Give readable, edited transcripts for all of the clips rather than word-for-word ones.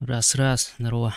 Раз, здорово.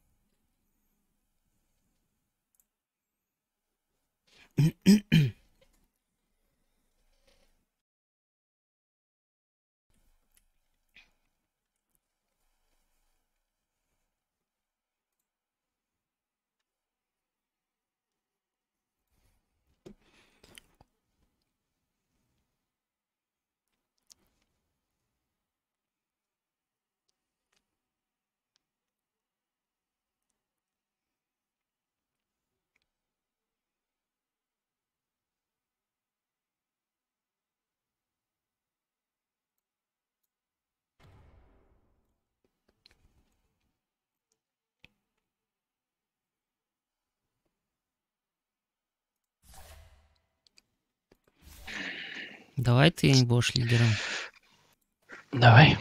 Давай ты будешь лидером. Давай.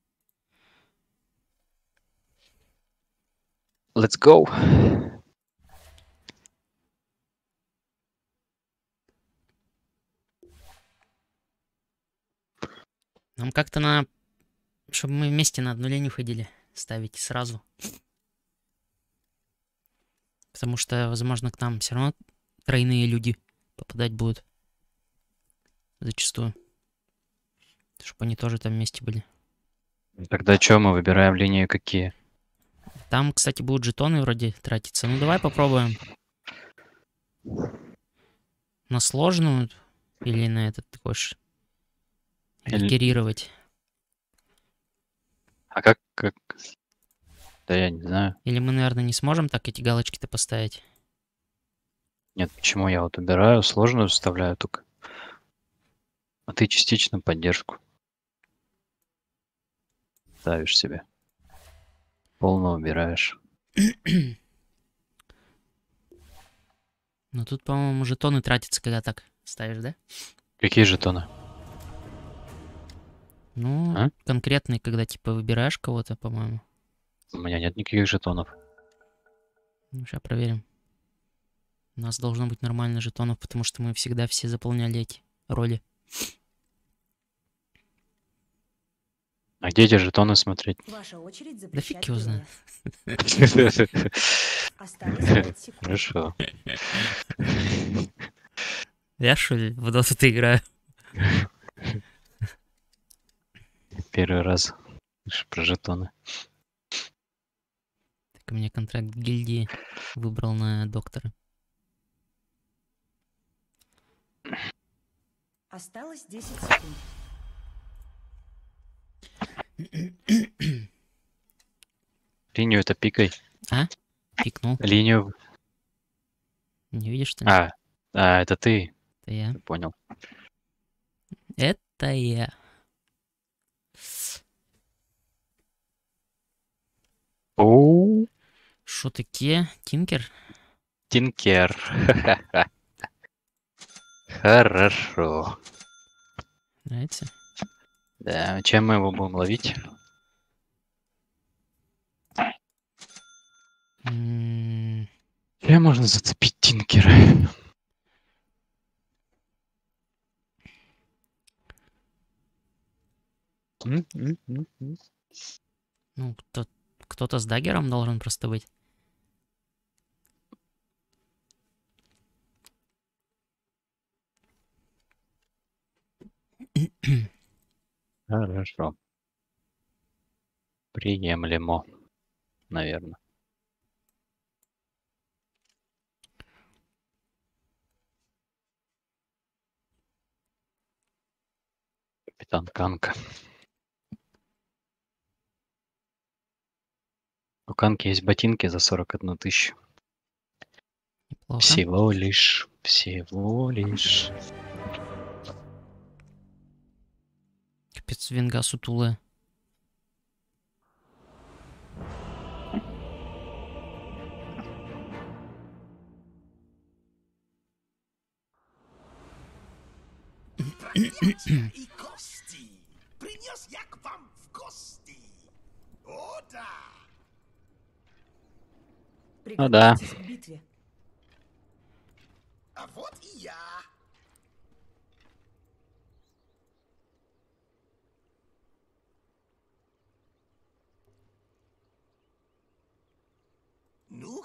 Let's go. Нам как-то надо, чтобы мы вместе на одну линию ходили. Ставить сразу. Потому что, возможно, к нам все равно тройные люди попадать будут. Зачастую. Чтобы они тоже там вместе были. Тогда что, мы выбираем линии какие? Там, кстати, будут жетоны вроде тратиться. Ну, давай попробуем. На сложную или на этот ты хочешь герировать? А как? Да я не знаю. Или мы, наверное, не сможем так эти галочки-то поставить? Нет, почему я вот убираю, сложную вставляю только. А ты частично поддержку ставишь себе. Полно убираешь. Но тут, по-моему, жетоны тратятся, когда так ставишь, да? Какие жетоны? Ну, А? конкретные, когда типа выбираешь кого-то, по-моему. У меня нет никаких жетонов. Ну, сейчас проверим. У нас должно быть нормально жетонов, потому что мы всегда все заполняли эти роли. А где эти жетоны смотреть? Ваша очередь Да фиг запрещать его знает. героя. Осталось 5 секунд. Хорошо. Я что ли в доту-то играю? Первый раз слышу про жетоны. Так у меня контракт гильдии выбрал на доктора. Осталось 10 секунд. Линию это пикай. А? Пикнул. Линию. Не видишь, что ли? Это ты. Это я. Понял. Это я. Оу. Шо такие? Тинкер? Тинкер. Хорошо. Нравится? Да, чем мы его будем ловить? М, Чем можно зацепить Тинкера? Ну, кто-то с даггером должен просто быть. Хорошо. Приемлемо, наверное. Капитан Канка. У Канки есть ботинки за 41 тысячу. Неплохо. Всего лишь. Всего лишь. Капец, венга сутулая. Проклятья и кости! Принес я к вам в гости! О, да! Приготовьтесь к битве. А вот и я!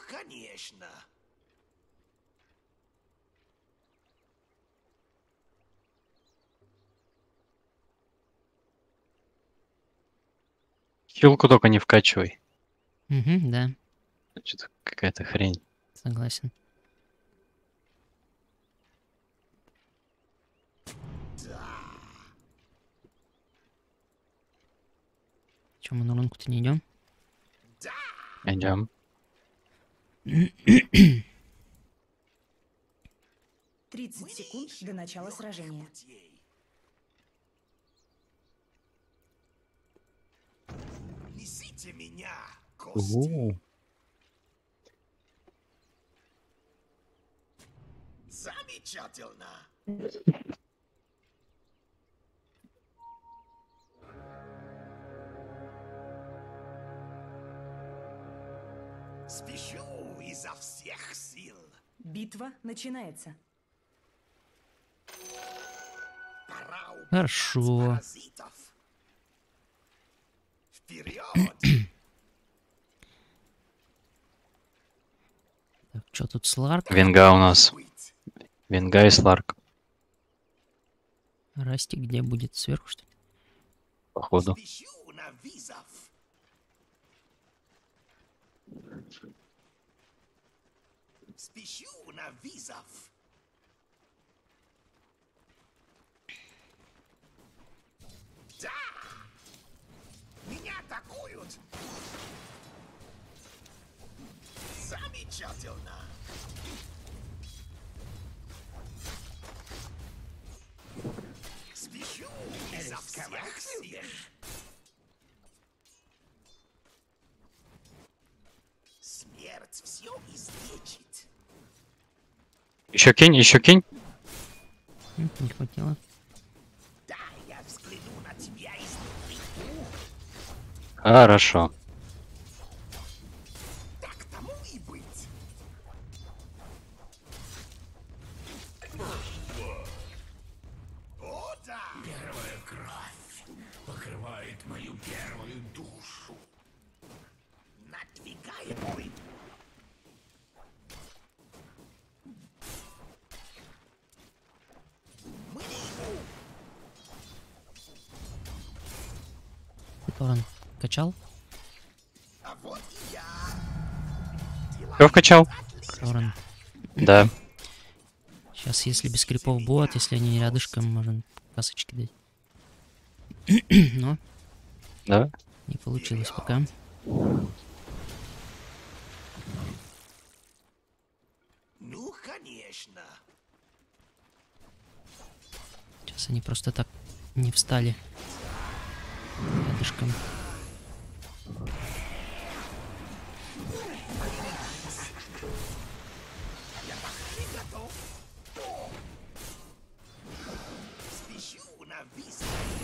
конечно. Хилку только не вкачивай. Угу, да, Что-то какая-то хрень. согласен. Че, мы на рунку-то не идем? Идем. 30 секунд до начала сражения. Несите меня, кости. Замечательно. Спешу изо всех сил. Битва начинается. Пора убить Хорошо. паразитов. Вперед! Так, что тут Сларк? Венга у нас. Быть. Венга и Сларк, Расти где будет? Сверху, что ли? походу. Спешу на визов. Спешу на визов. Да! Меня атакуют! Замечательно! Спешу изо всех сил! Смерть все излечит. Еще кинь, еще кинь. Не хватило. Да, я взгляну на тебя изнутри. Хорошо. Так тому и быть. О, да! Первая кровь покрывает мою первую душу. Надвигаем мы. Мы не ему. Торрен качал? А вот и я. Кто вкачал? Торрен. Да. Сейчас, если без крипов будет, если они рядышком, можно касочки дать. Но Да. не получилось пока. Ну, конечно. Сейчас они просто так не встали рядышком. Спешу на виз.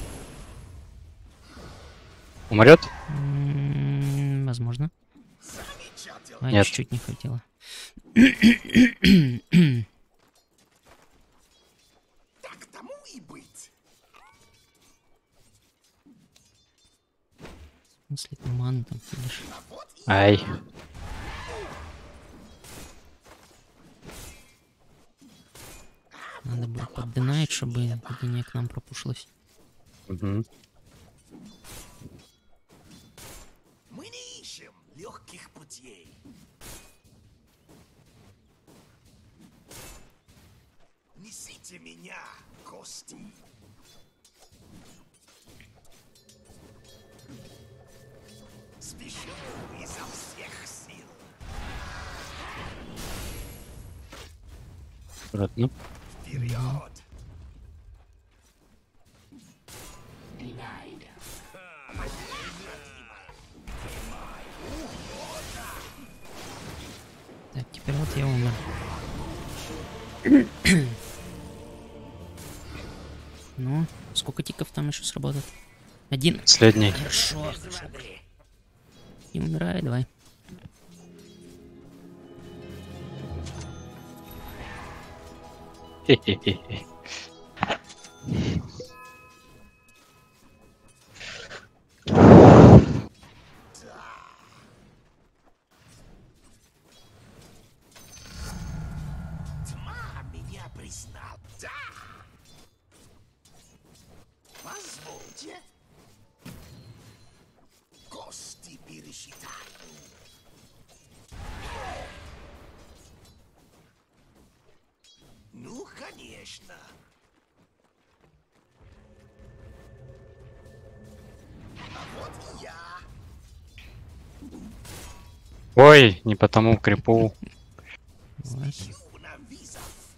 Умрет? Возможно. Замечательно. А, Нет. чуть-чуть не хватило. Так тому и быть. В смысле, ты ману там видишь? А вот и Ай. Надо будет поддынать, чтобы линия к нам пропушилась. Угу. мы не ищем легких путей. Несите меня, кости. Спешу изо всех сил. Аккуратно. Вперед! Так, теперь вот я умер. Ну, сколько тиков там еще сработает? Один. Последний. Хорошо, хорошо. Не умирай, давай. Хе-хе-хе. конечно. А вот и я. Ой, не по тому крипу. Вот. Спешу на визов.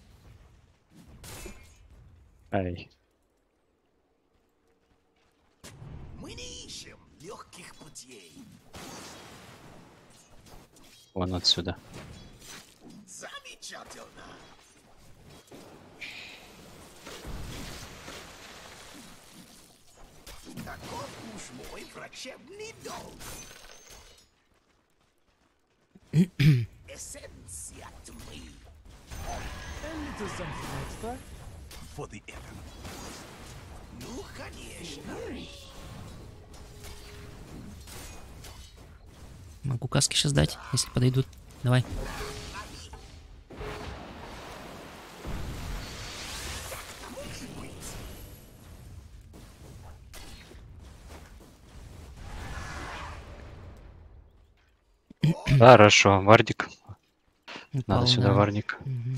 Ай. Мы не ищем легких путей. Вон отсюда. Замечательно. Таков уж мой врачебный долг. Эссенция тьмы. For the ever. Ну, конечно. Могу каски сейчас дать, если подойдут. Давай. Хорошо, вардик. Упал, Надо сюда да. вардик. Мгм.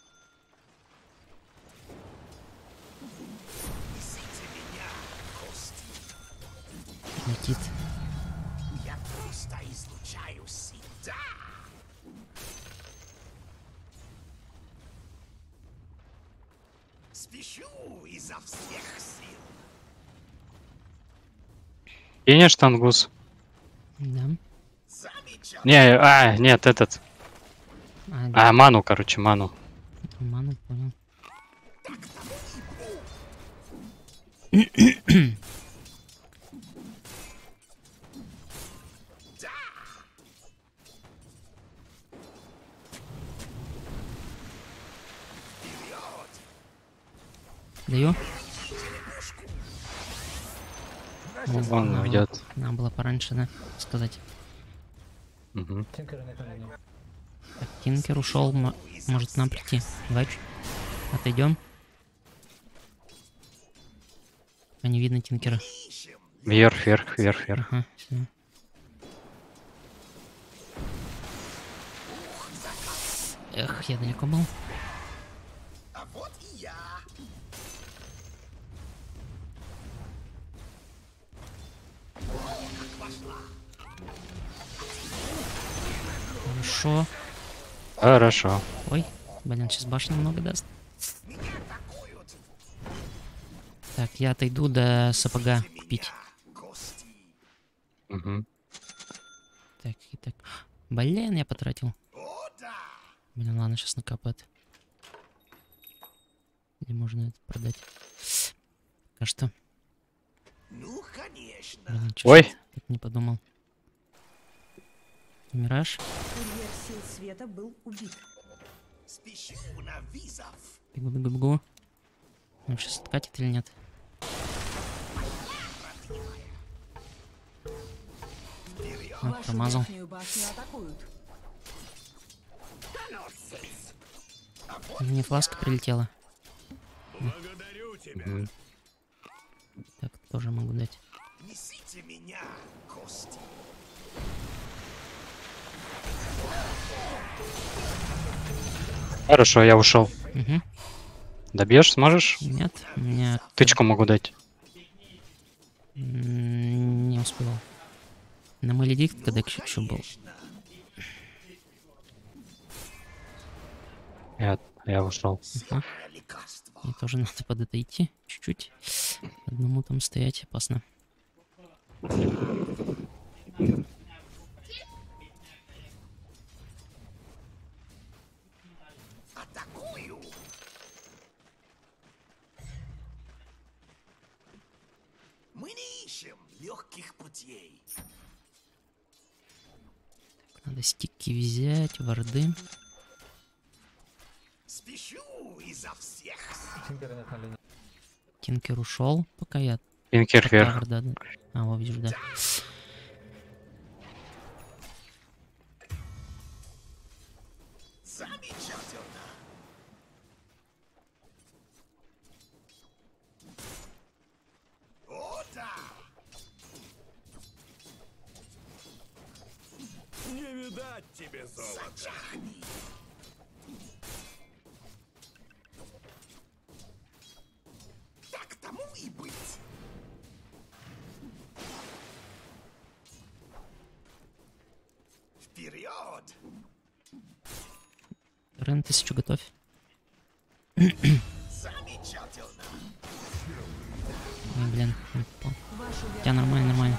Несите меня, кости. Летит. Я просто излучаю себя. Спешу изо всех сил. Кинешь тангус? Да. Замечательно. Не, нет, этот. Ману, короче, ману. Ману, понял. Да. Вперед. Даю. Он уйдет. Надо было пораньше, да, сказать. Угу. Так, Тинкер ушел, может нам прийти. Давай отойдем. А не видно Тинкера. Ищем. Вверх, вверх, вверх, вверх. Ага, всё. Эх, я далеко был. А вот и я. Хорошо. Хорошо. Ой, блин, сейчас башню много даст. Меня атакуют. Так, я отойду до сапога купить. Меня, кости. Угу. Так, и так. Блин, я потратил. О, да. Блин, ладно, сейчас накапает. Или можно это продать? Пока что. Ну, конечно. Блин, чё ж Ой. я так не подумал. Мираж. Курьер сил света был убит. Спешу на визов. Бегу, бегу, бегу. Он сейчас откатит или нет? Ой, Вашу промазал. верхнюю башню атакуют. Мне фласка прилетела. Благодарю тебя. Мгм. Так, тоже могу дать. Несите меня, кости. Хорошо, я ушел. Угу. Добьешь, сможешь? Нет, у меня Тычку могу дать. не успел. На Маледикт, когда еще был. Я ушел. Ага. Лекарство. Мне тоже надо под это идти. Чуть-чуть. Одному там стоять опасно. Атакую. Мы не ищем легких путей. Надо стики взять, варды. Спешу изо всех сил. Тинкер ушел, пока я... Инкер вверх. Тавр, да. А, вот вижу, да. Замечательно. О, да. Не видать тебе золота. Зачахни. Вперед! Рен, 1000 готовь. Замечательно! Ой, блин, не попал. Вашу Хотя нормально, нормально.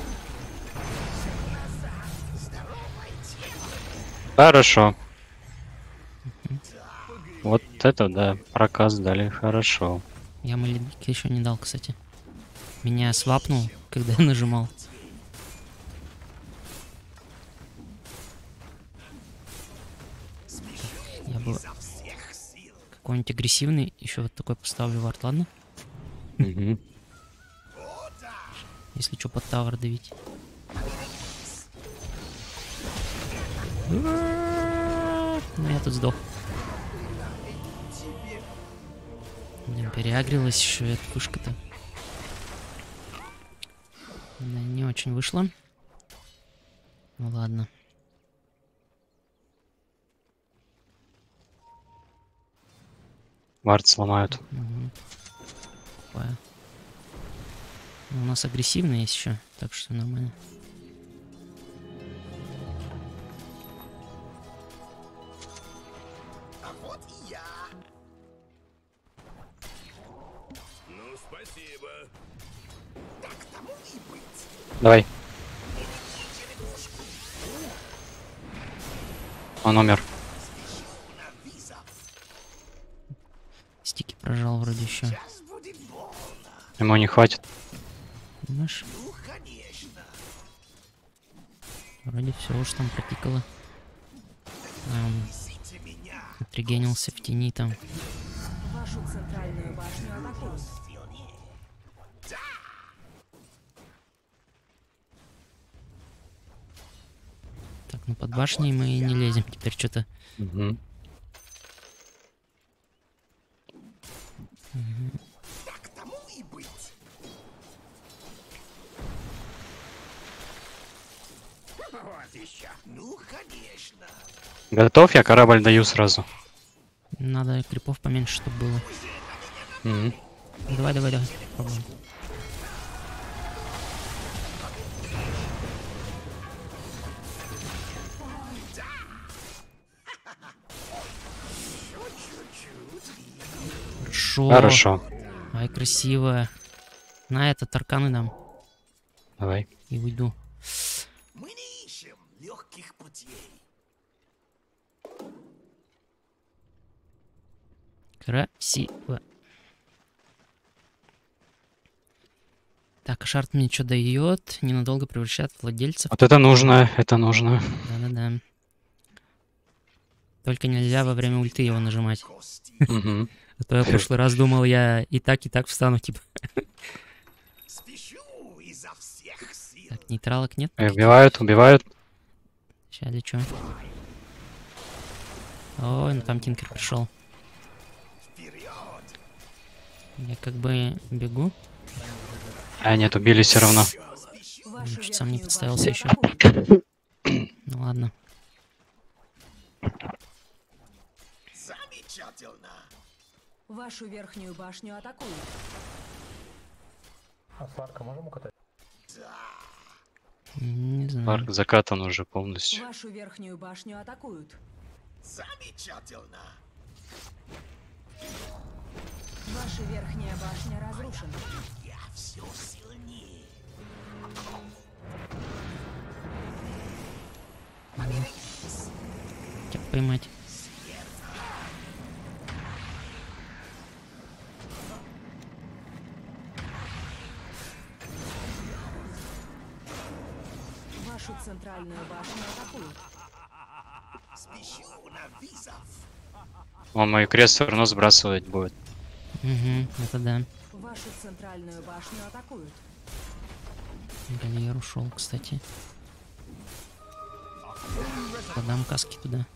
Хорошо. Вот это, да, проказ дали хорошо. Я маледики еще не дал, кстати. Меня свапнул, когда я нажимал. Я бы Изо всех сил! какой-нибудь агрессивный еще вот такой поставлю вард, ладно? Мгм. О, да! Если что, под тавер давить. Ну, я тут сдох. Блин, переагрилась еще эта пушка-то. Да, не очень вышло. Ну ладно. Вард сломают. Угу. Такое. Ну, у нас агрессивный есть еще, так что нормально. А вот и я! Ну, спасибо. Так тому и быть! Давай. Он умер. На визов! Стики прожал вроде еще. Сейчас будет больно! Ему не хватит. Понимаешь? Ну, конечно! Вроде все уж там протикало. Несите меня! Отрегенился в тени там. Вашу центральную башню атакуют. Так, ну под башней мы не лезем. Теперь что-то. Мгм. Так тому и быть! Вот еще! Ну, конечно! Готов, я корабль даю сразу. Надо крипов поменьше, чтобы было. Мгм. Давай, давай, давай. Попробуем. Хорошо. Хорошо. Ай, красиво. На этот арканы дам. Давай. И уйду. Мы не ищем легких путей! Красиво. Так, а шарт мне что дает? Ненадолго превращает владельцев. Вот это нужно, это нужно. Да-да-да. Только нельзя во время ульты его нажимать. Кости! Мгм. А то я в прошлый раз думал, я и так встану, типа. Спешу изо всех сил! Так, нейтралок нет? Убивают, убивают. Сейчас лечу. Ой, ну там Тинкер пришел. Вперед! Я как бы бегу. А, нет, убили все равно. Вашу Чуть сам не верхнюю подставился башню еще. атакуют. Ну ладно. Замечательно! Вашу верхнюю башню атакуют. Не знаю. Парк закатан уже полностью. Вашу верхнюю башню атакуют. Замечательно! Ваша верхняя башня разрушена. Я все сильнее! Хотя поймать. Вашу центральную башню атакуют. Спешу на визов! Он мой крест все равно сбрасывать будет. Угу, это да. Вашу центральную башню атакуют. Гальер ушел, кстати. Подам каски туда.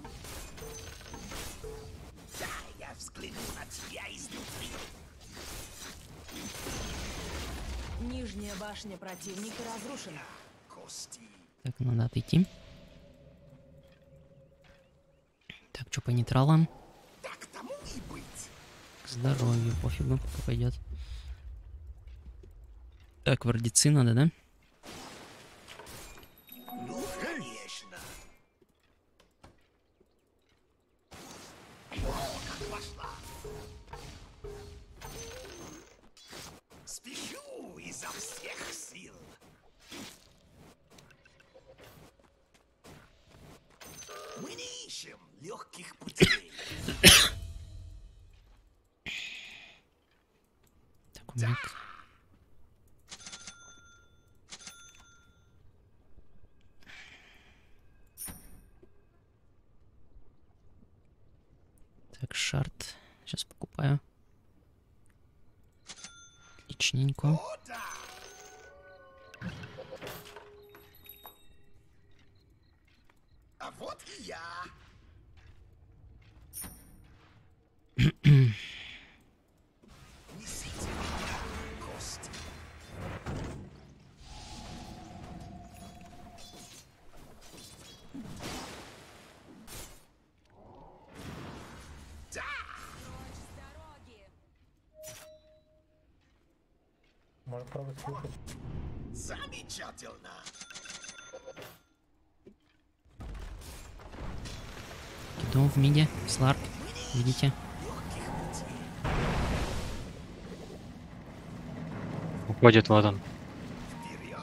Я взгляну на тебя изнутри! Нижняя башня противника разрушена. Кости! Так, надо отойти. Так, что по нейтралам? Так тому и быть! К здоровью, пофигу, пока пойдет. Так, вардицы надо, да? Ну, конечно! изо всех сил. Мы не ищем легких путей. Так, у меня... Так, шарт. Сейчас покупаю. Отличненько. О, да! А вот и я. Несите меня, кости. Да! Можно пробовать слушать. Замечательно. Иду в миде. Сларк. Видите? Уходит, вот он. Вперед!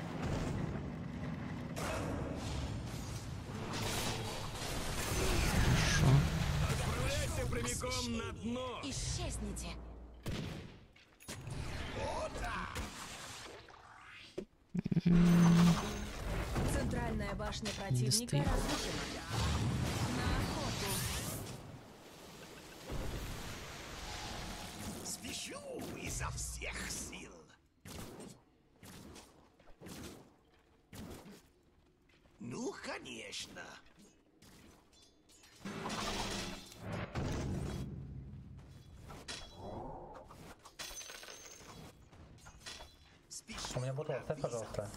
Хорошо. Отправляйся прямиком на дно. Исчезните. Центральная башня противника достает. разрушена. На охоту. Спешу изо всех сил. Ну, конечно. Спешу У меня бутылка, оставь, на пожалуйста.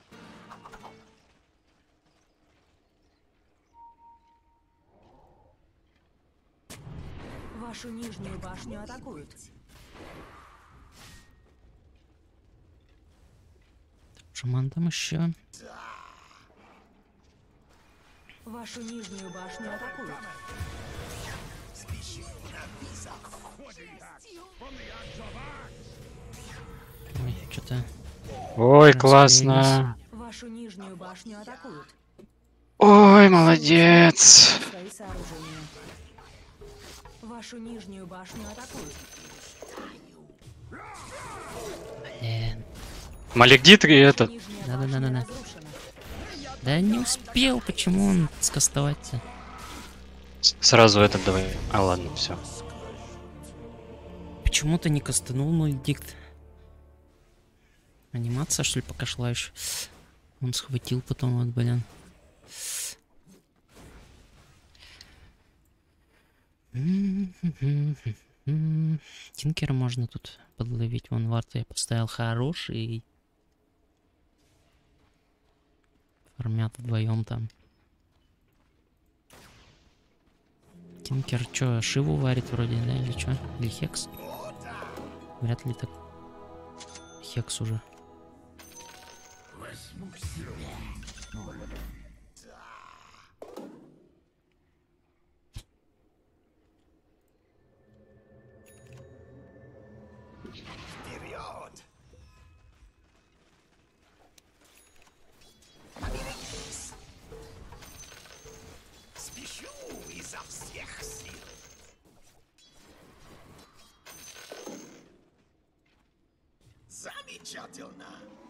Вашу нижнюю башню атакуют. Шаман там еще. Вашу нижнюю башню атакуют. спешу на визов. Ой, что-то... Ой, Расклеились. классно. Вашу нижнюю башню атакуют. Ой, молодец. Свои сооружения. Вашу нижнюю башню атакуют. Блин. Малегдит и этот. Нижняя Да-да-да-да-да. башня разрушена. Да не успел, почему он скастовать-то? Сразу этот давай. А ладно, все. Почему-то не кастанул мой дикт. Анимация, что ли, пока шла еще. Он схватил потом, вот, блин. Тинкера можно тут подловить. Вон варта я поставил хороший. Фармят вдвоем там. Тинкер что, Шиву варит вроде, да, или что? Или Хекс? Вряд ли так. Хекс уже. Вперед! Поберегись! Спешу изо всех сил. Замечательно!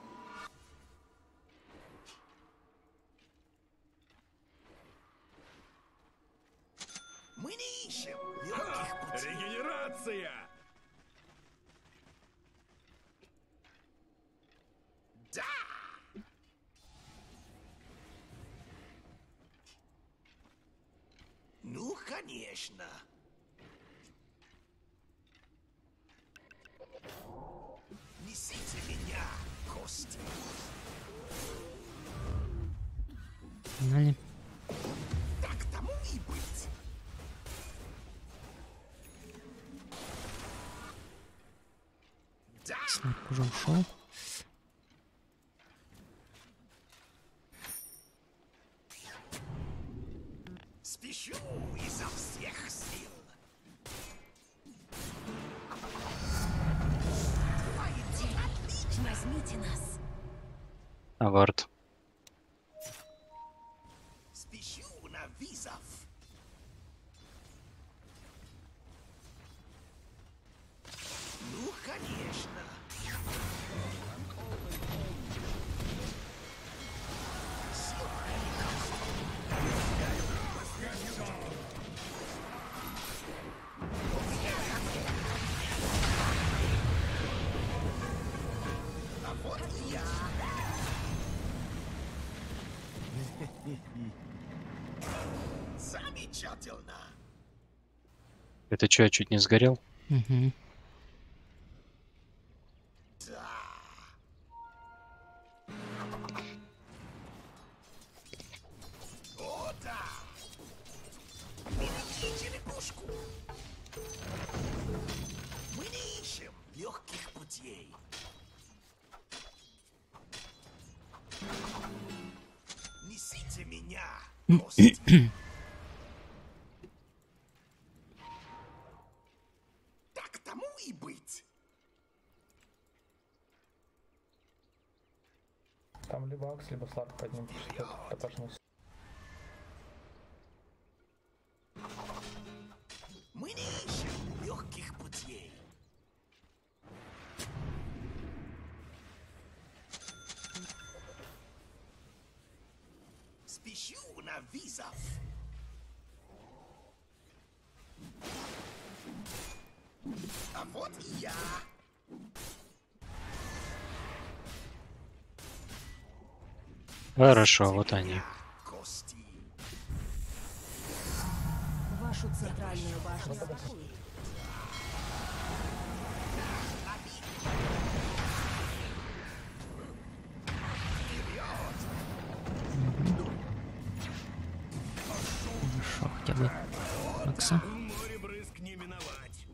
Мы не ищем легких путей. Регенерация! Да! Ну, конечно. Несите меня, кости. Погнали. Так тому и быть. Да! Снарк уже ушел. Спешу изо всех сил. Отлично! Спасите нас. Аварт. Спешу на вызов. Ну, конечно. А вот и я. Замечательно. Это что, я чуть не сгорел? Угу. Да. О, да. Берегите черепушку. Мы не ищем легких путей. Несите меня, кости. Так тому и быть. Там либо Акс, либо Сларк под ним. ПТшный. Мы не ищем легких путей. Спешу на вызов. А вот и я. Хорошо, вот они. Кости. Вашу центральную башню атакуют. Хорошо, хотя бы Акса. Море брызг не миновать.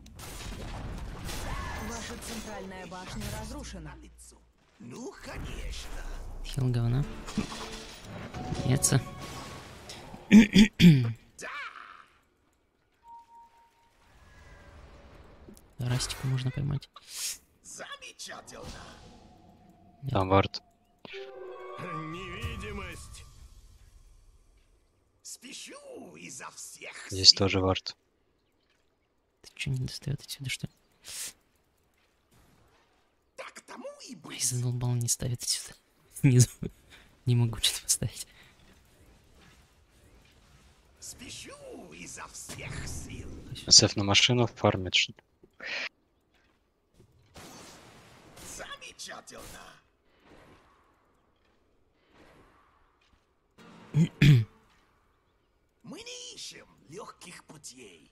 Ваша центральная башня разрушена. Ну, конечно. Хил говна. Яйца. Растику можно поймать. Замечательно. Аварт. Невидимость. Спешу изо всех Здесь сил. тоже вард. Ты что, не достает отсюда, что ли? Так тому и Ай, быть. задолбал, не ставит отсюда. Снизу. Не могу что-то поставить. Спешу изо всех сил. СФ на машину фармит. Замечательно. Мы не ищем легких путей.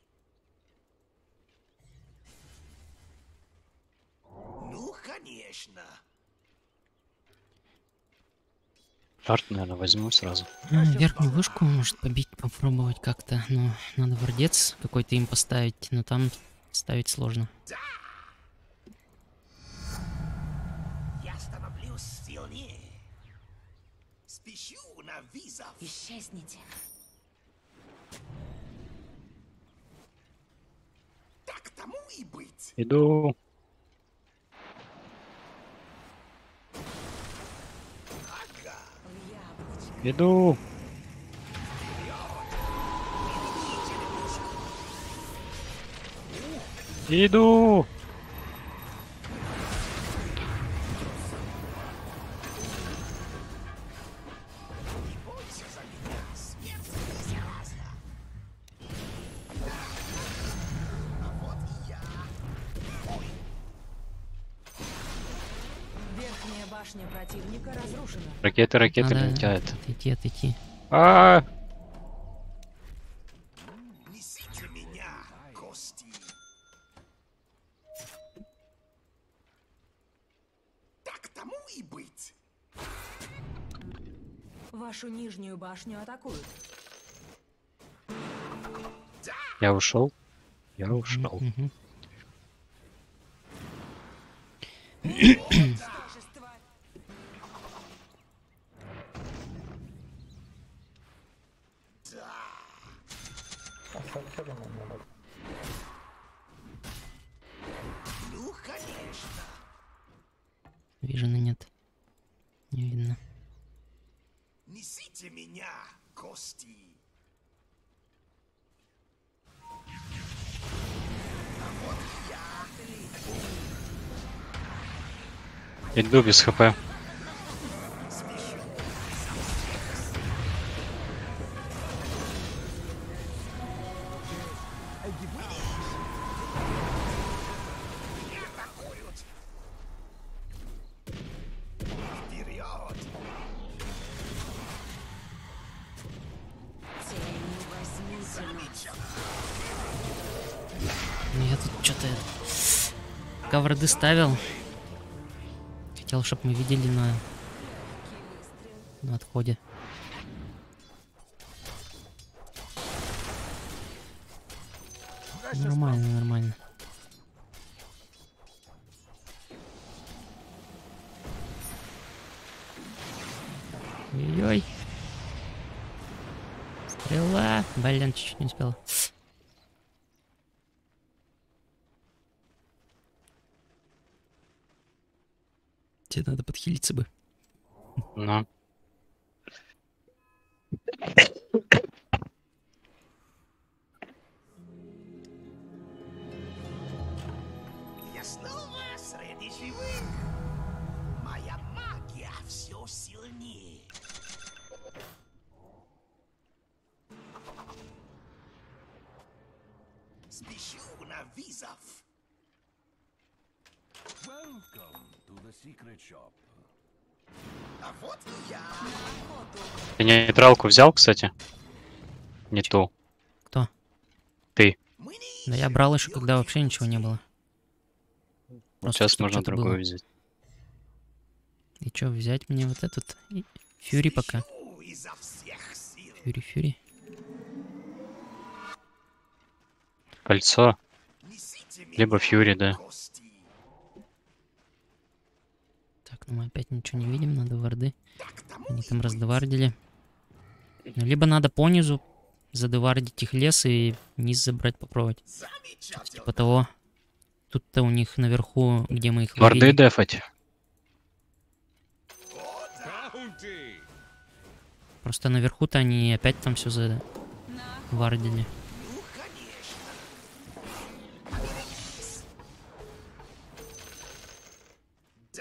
Ну, конечно. Фарт, наверное, возьму сразу. Верхнюю вышку может побить, попробовать как-то. Но надо вардец какой-то им поставить. Но там ставить сложно. Я становлюсь сильнее. Спешу на вызов. Исчезните. Так тому и быть. Иду. Ага. В яблочко. Иду. Иду. Бойся за меня. Смерть безопасна. А вот и я. Верхняя башня противника разрушена. Ракеты Надо летят. отойти. А, Несите меня, кости. Так тому и быть. Вашу нижнюю башню атакуют. я ушел. Я ушел. Мгм. Оставьте ему надо. Ну, конечно. Вижена нет. кости. Иду без хп. Вперед! Ну, я тут что-то каварды ставил. Хотел, чтобы мы видели на отходе. Нормально, нормально. Ой-ой. Стрела. Блин, чуть-чуть не успела. Тебе надо подхилиться бы. Ну. Я снова среди живых. Моя магия все сильнее. Спешу на вызов. Welcome to the secret shop. А вот и я. Ты нейтралку взял, кстати? Не ту. Кто? Ты. Мы не Да я ищем брал еще, когда легких вообще ничего не путей. было. Вот Просто сейчас чтоб можно что-то другую было. взять. И что, взять мне вот этот? Фьюри пока. Спешу изо всех сил. Фьюри. Кольцо. Несите Либо меня Фьюри, да. кости. Так, ну мы опять ничего не видим, надо варды. Так тому Они и там быть. раздевардили. Ну, либо надо понизу задевардить их лес и низ забрать, попробовать. Замечательно. Типа того. Тут-то у них наверху, где мы их Варды ловили. дефать. Bounty! Просто наверху-то они опять там все завардили. Ну, конечно. Да.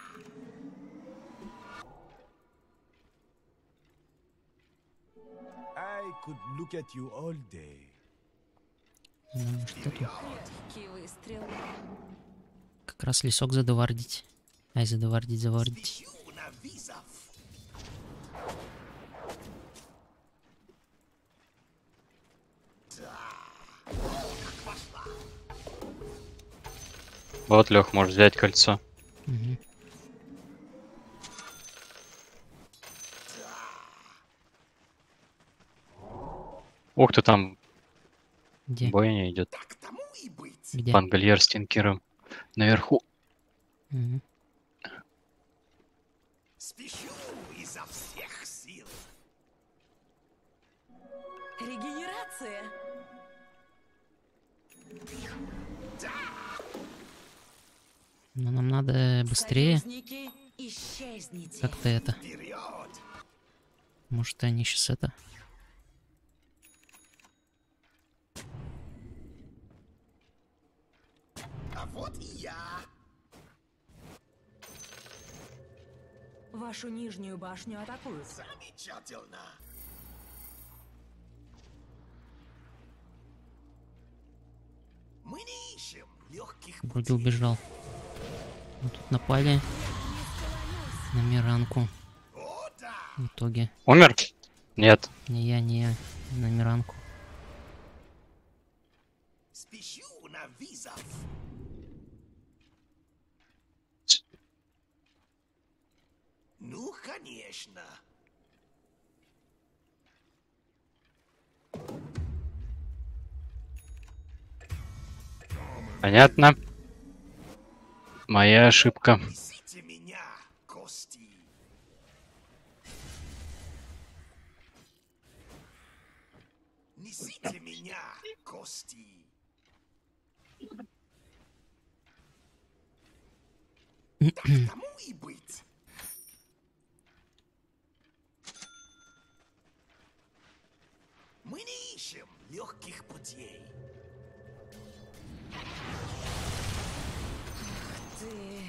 I could look at you all day. Ну, может, эту Легкий выстрел. как раз лесок задевардить. Ай, завардить. Спешу на вызов. Вот, Лех, можешь взять кольцо. Мгм. Ух ты, там Где? бойня идет. Так тому и быть. Где? Пангольер с Тинкером. Наверху. Мгм. Спешу изо всех сил. Регенерация. Но нам надо быстрее. Союзники, исчезните. Как-то это. Вперед. Может, они сейчас это. А вот и я. Вашу нижнюю башню атакуют. Замечательно. Мы не ищем легких Вроде убежал. Мы тут напали на Миранку. О, да. В итоге. Умер? Нет. Не я, на Миранку. Спешу на вызов. Ну, конечно. Понятно. Моя ошибка. Несите меня, кости. Несите меня, кости. Так тому и быть. легких путей. Ты...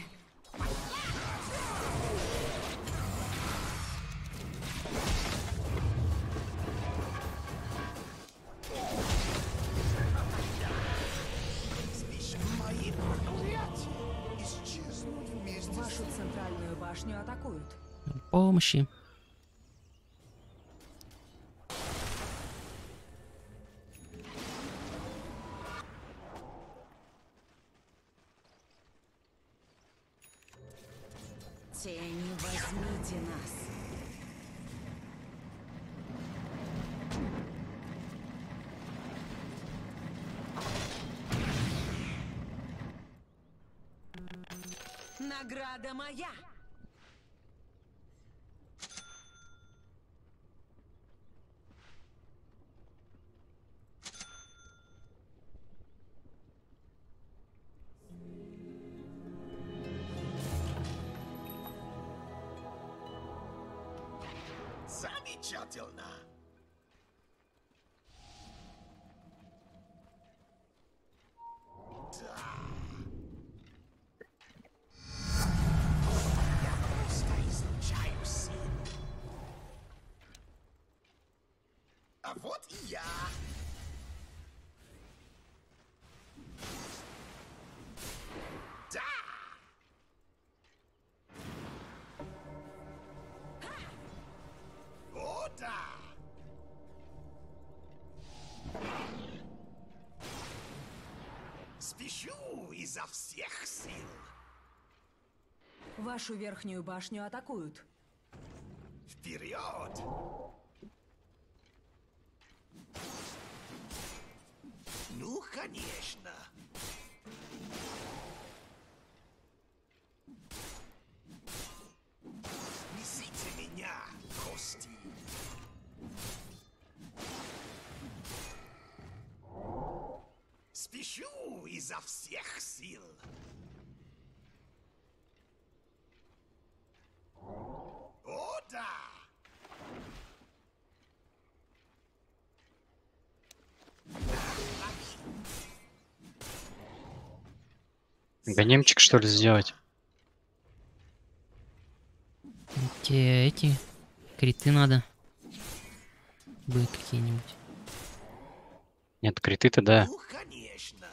Слишком мои проклятия исчезнут вместе с... Вашу центральную башню атакуют. Помощи. Тени, возьмите нас. Награда моя! Замечательно. Да. Я просто излучаю силу. А вот и я. Да. О, да. Спешу изо всех сил. Вашу верхнюю башню атакуют. Вперед! Ну, конечно. Несите меня, кости. Спешу изо всех сил. О, да! Гонимчик, что ли, сделать? Те эти криты надо. Бы какие-нибудь. Нет, криты-то да. Ну, конечно.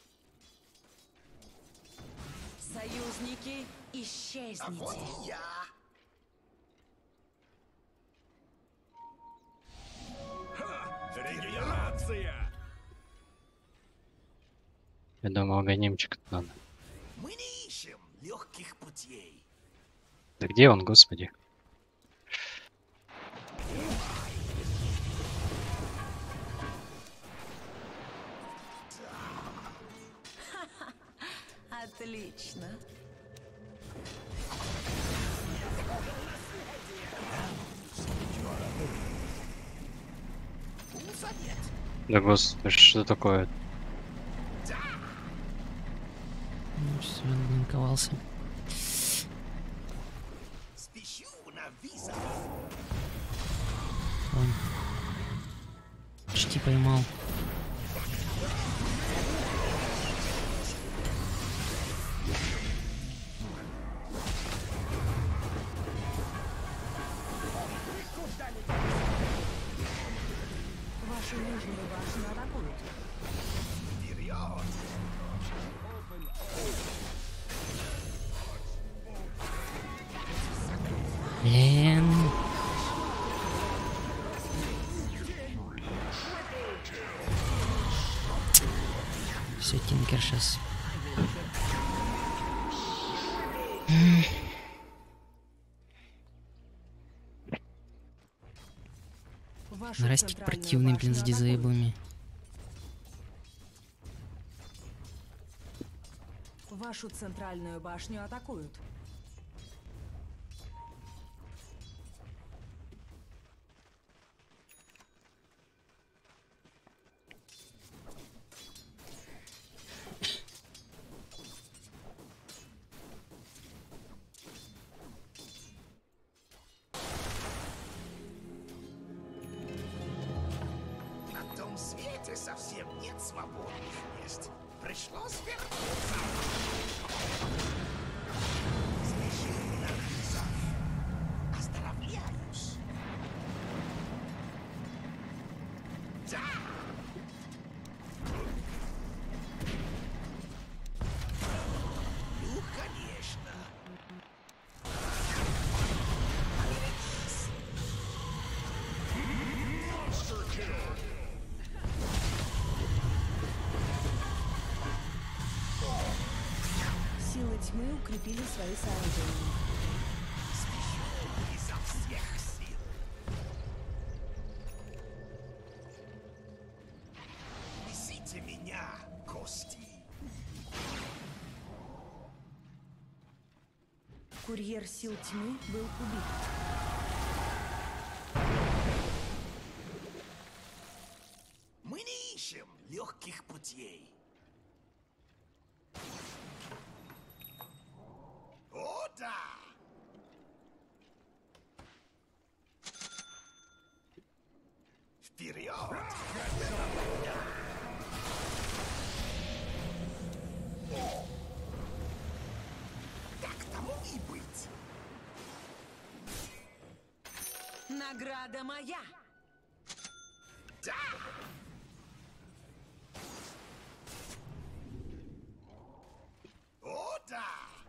Союзники, А вот исчезните. и я. Регенерация! Я думал, гонимчик надо. Мы не ищем легких путей. Да где он, господи? Отлично. Пульса нет. Да господи, что такое? Ну, все, отблинковался. Спешу на виза. Он почти поймал. Вашу нижнюю башню атакуют. Вперед! Блин. Все, Тинкер сейчас. Вашу Нарастик центральную противный, блин, с башню атакуют. дизейблами. Вашу центральную башню атакуют. Отомстите свете совсем нет свободных мест. Пришлось вернуться. Спеши на визах. Оздоровляюсь. Да! Ну, конечно. Силы тьмы укрепили свои сооружения. Спешу изо всех сил. Несите меня, кости. Курьер сил тьмы был убит. Мы не ищем легких путей. О, да! Вперед! Так тому и быть. Награда моя! Да! О, да!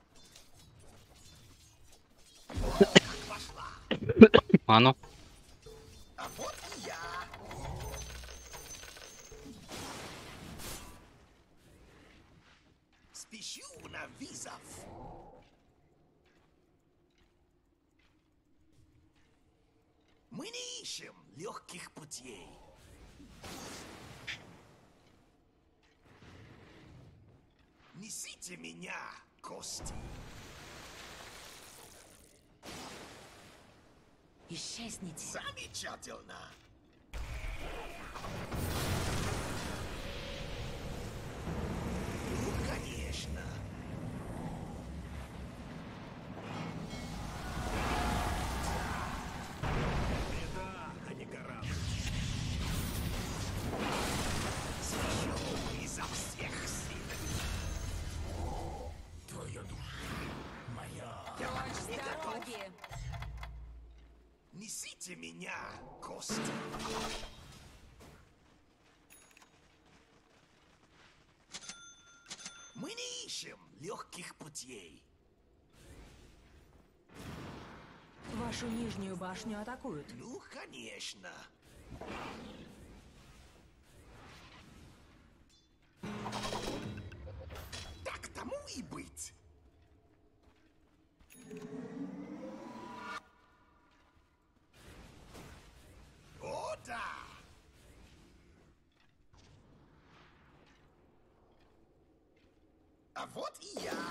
Пошла! А ну. А вот и я! Спешу на визов! Мы не ищем легких путей. Несите меня, кости. Исчезните. Замечательно. Ну, конечно. Беда, а не корабль. Спешу изо всех сил. Твоя душа моя. Я почти готов. Несите меня, кости. Мы не ищем легких путей. Вашу нижнюю башню атакуют. Ну, конечно. Так тому и быть. О, да! А вот и я.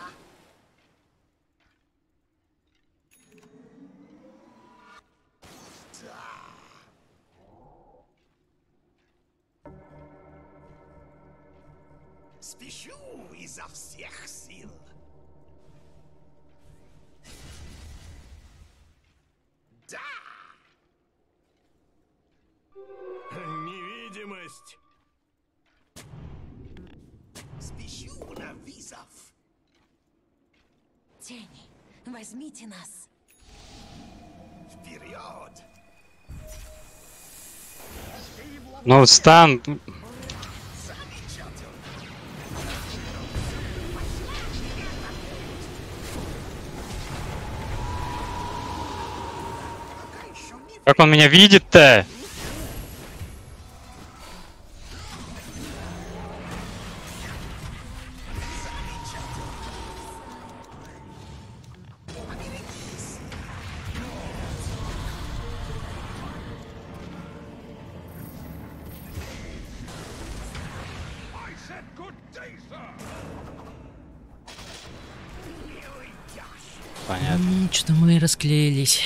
Да. Спешу изо всех сил. Да! Невидимость. Спешу на визов. Тени, возьмите нас. Вперед! Ну, стан. Замечательно! Пока еще не Как он меня видит-то? I said good day, sir. Понятно. Что-то мы расклеились.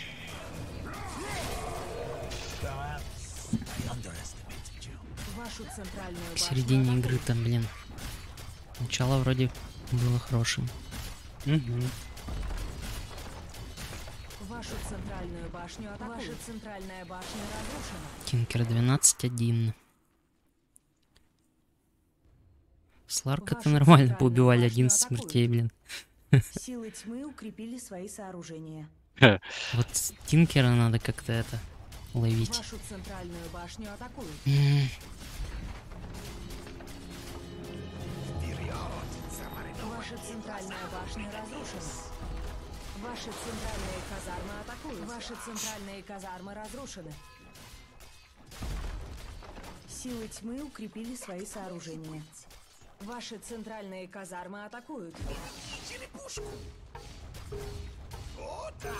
Вашу центральную К башню середине атакуют. игры там, блин. Начало вроде было хорошим. Мгм. Вашу центральную башню атакуют. Ваша центральная башня разрушена. Тинкер 12-1. Сларка-то Ваши нормально центральные поубивали, башни 11 атакуют. смертей, блин. Силы тьмы укрепили свои сооружения. Вот Тинкера надо как-то это ловить. Вашу центральную башню атакуют. Ваша центральная башня разрушена. Ваши центральные казармы атакуют. Ваши центральные казармы разрушены. Силы тьмы укрепили свои сооружения. Ваши центральные казармы атакуют. Черепушку. О, да.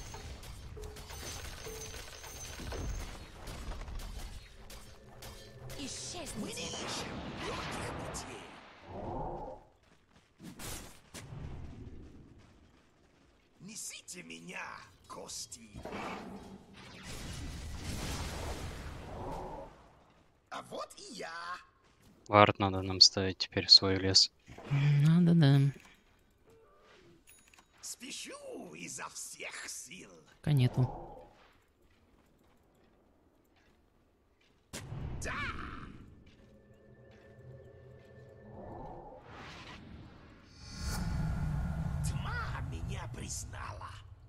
Мы Исчезните. не ищем легких путей. Несите меня, кости. А вот и я. Вард надо нам ставить теперь в свой лес. Надо, да. Спешу изо всех сил. Пока нету. Да. Тьма меня признала.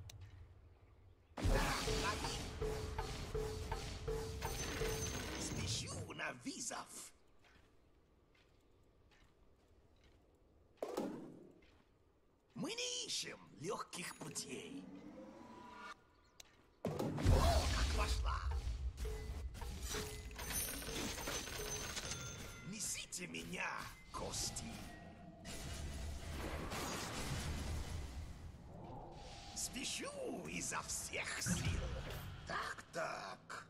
Спешу на визов. Мы не ищем легких путей. О, как вошла! Несите меня, кости. Спешу изо всех сил. Так.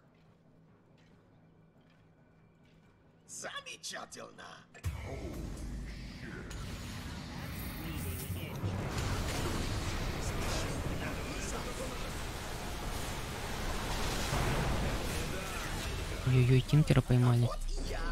Замечательно. Ой-ой-ой, Тинкера поймали. Вот и я.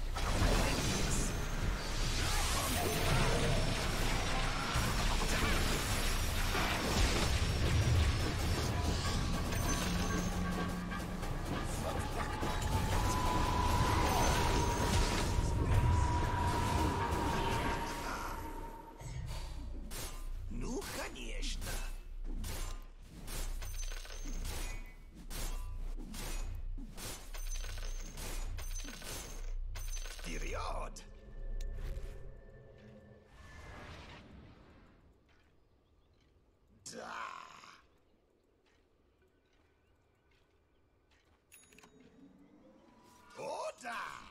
Ну, конечно. Вперед! Да. О, да.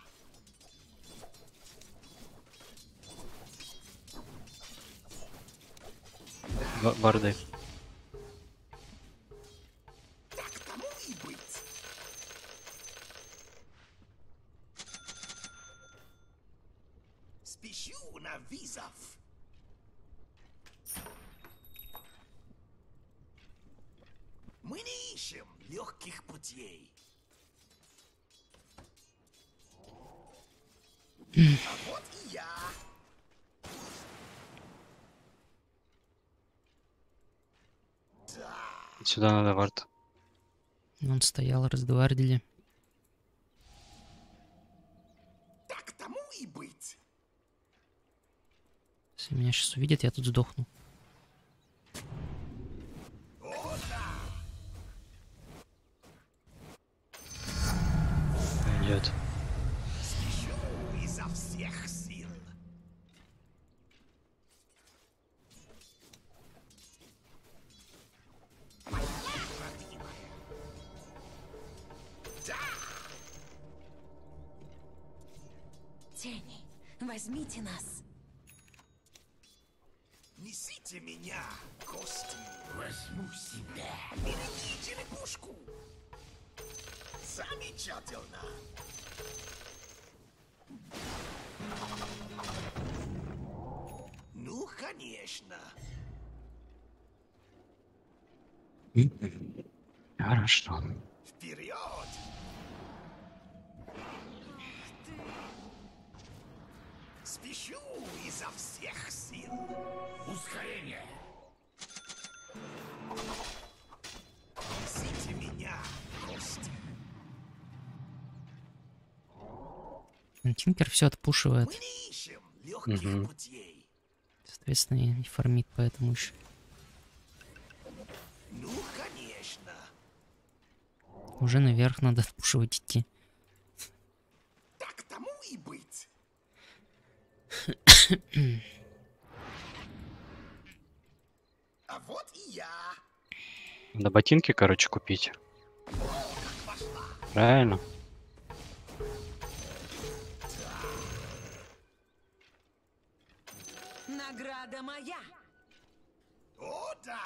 Варды. Так тому и быть. Спешу на визов. Мы не ищем легких путей. А вот и я. Да. Сюда надо Вард. Он стоял, раздвардили. Так тому и быть. Если меня сейчас увидят, я тут сдохну. О, да. Идет. Спешу изо всех сил. Моя родимая. Да. Тени, возьмите нас. Несите меня, кости. Возьму себя. Берите черепушку. Замечательно. Ну, конечно. Хорошо. Вперед! Спешу изо всех сил. Ускорение! Несите меня, кости. Тинкер все отпушивает. Мы не ищем легких легких Мгм. путей. Соответственно, и фармит поэтому еще. Ну, конечно. Уже наверх надо отпушивать идти. Так тому и быть. А вот и я. Надо ботинки, короче, купить. Правильно. Награда моя. О, да.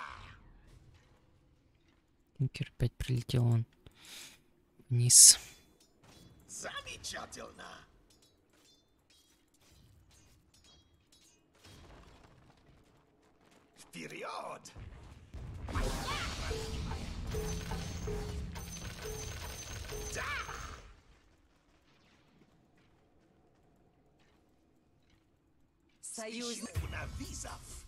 Тинкер опять прилетел он вниз. Замечательно. Вперед. Да. Союзник. Спешу на вызов.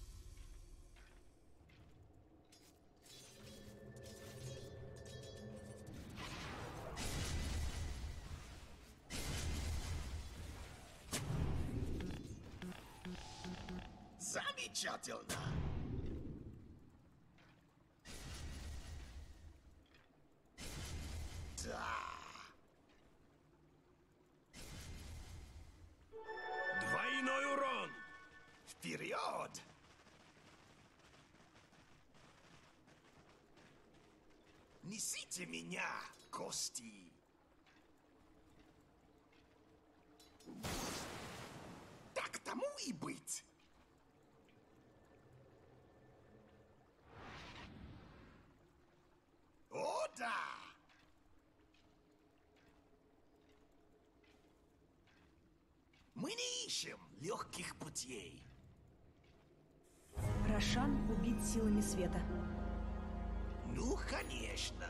Замечательно. Да. Двойной урон! Вперед. Несите меня, кости. Так тому и быть. О, да. Мы не ищем легких путей. Рошан убит силами света. Ну, конечно.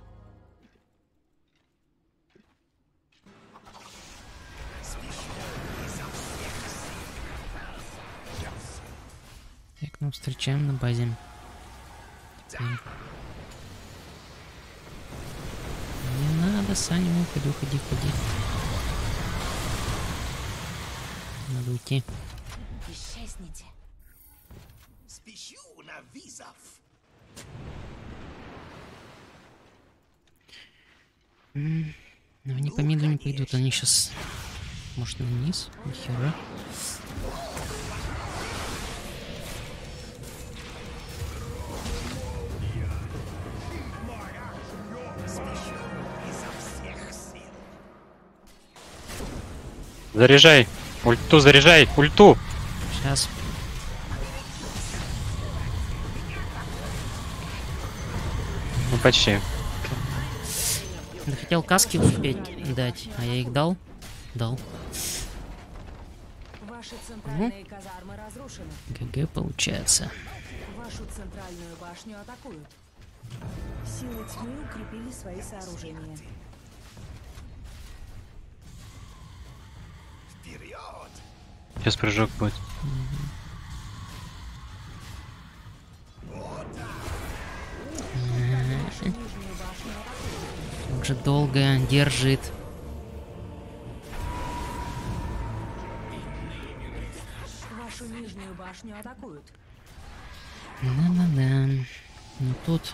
Так, ну встречаем на базе. Не надо, Саня, уходи, уходи, уходи. Надо уйти. Исчезните. Спешу на вызов. Но они по миду не пойдут, они сейчас... Может, вниз? Нихера. Изо всех сил. Заряжай. Ульту заряжай. Ульту. Сейчас. Ну, почти. Да хотел каски успеть дать, а я их дал? Дал. Ваши центральные казармы разрушены. ГГ получается. Вашу центральную башню атакуют. Силы тьмы укрепили свои сооружения. Вперед. Сейчас прыжок будет. Нижнюю башню атакуют. Как же долго держит. Вашу нижнюю башню атакуют. Да-да-да. Ну тут...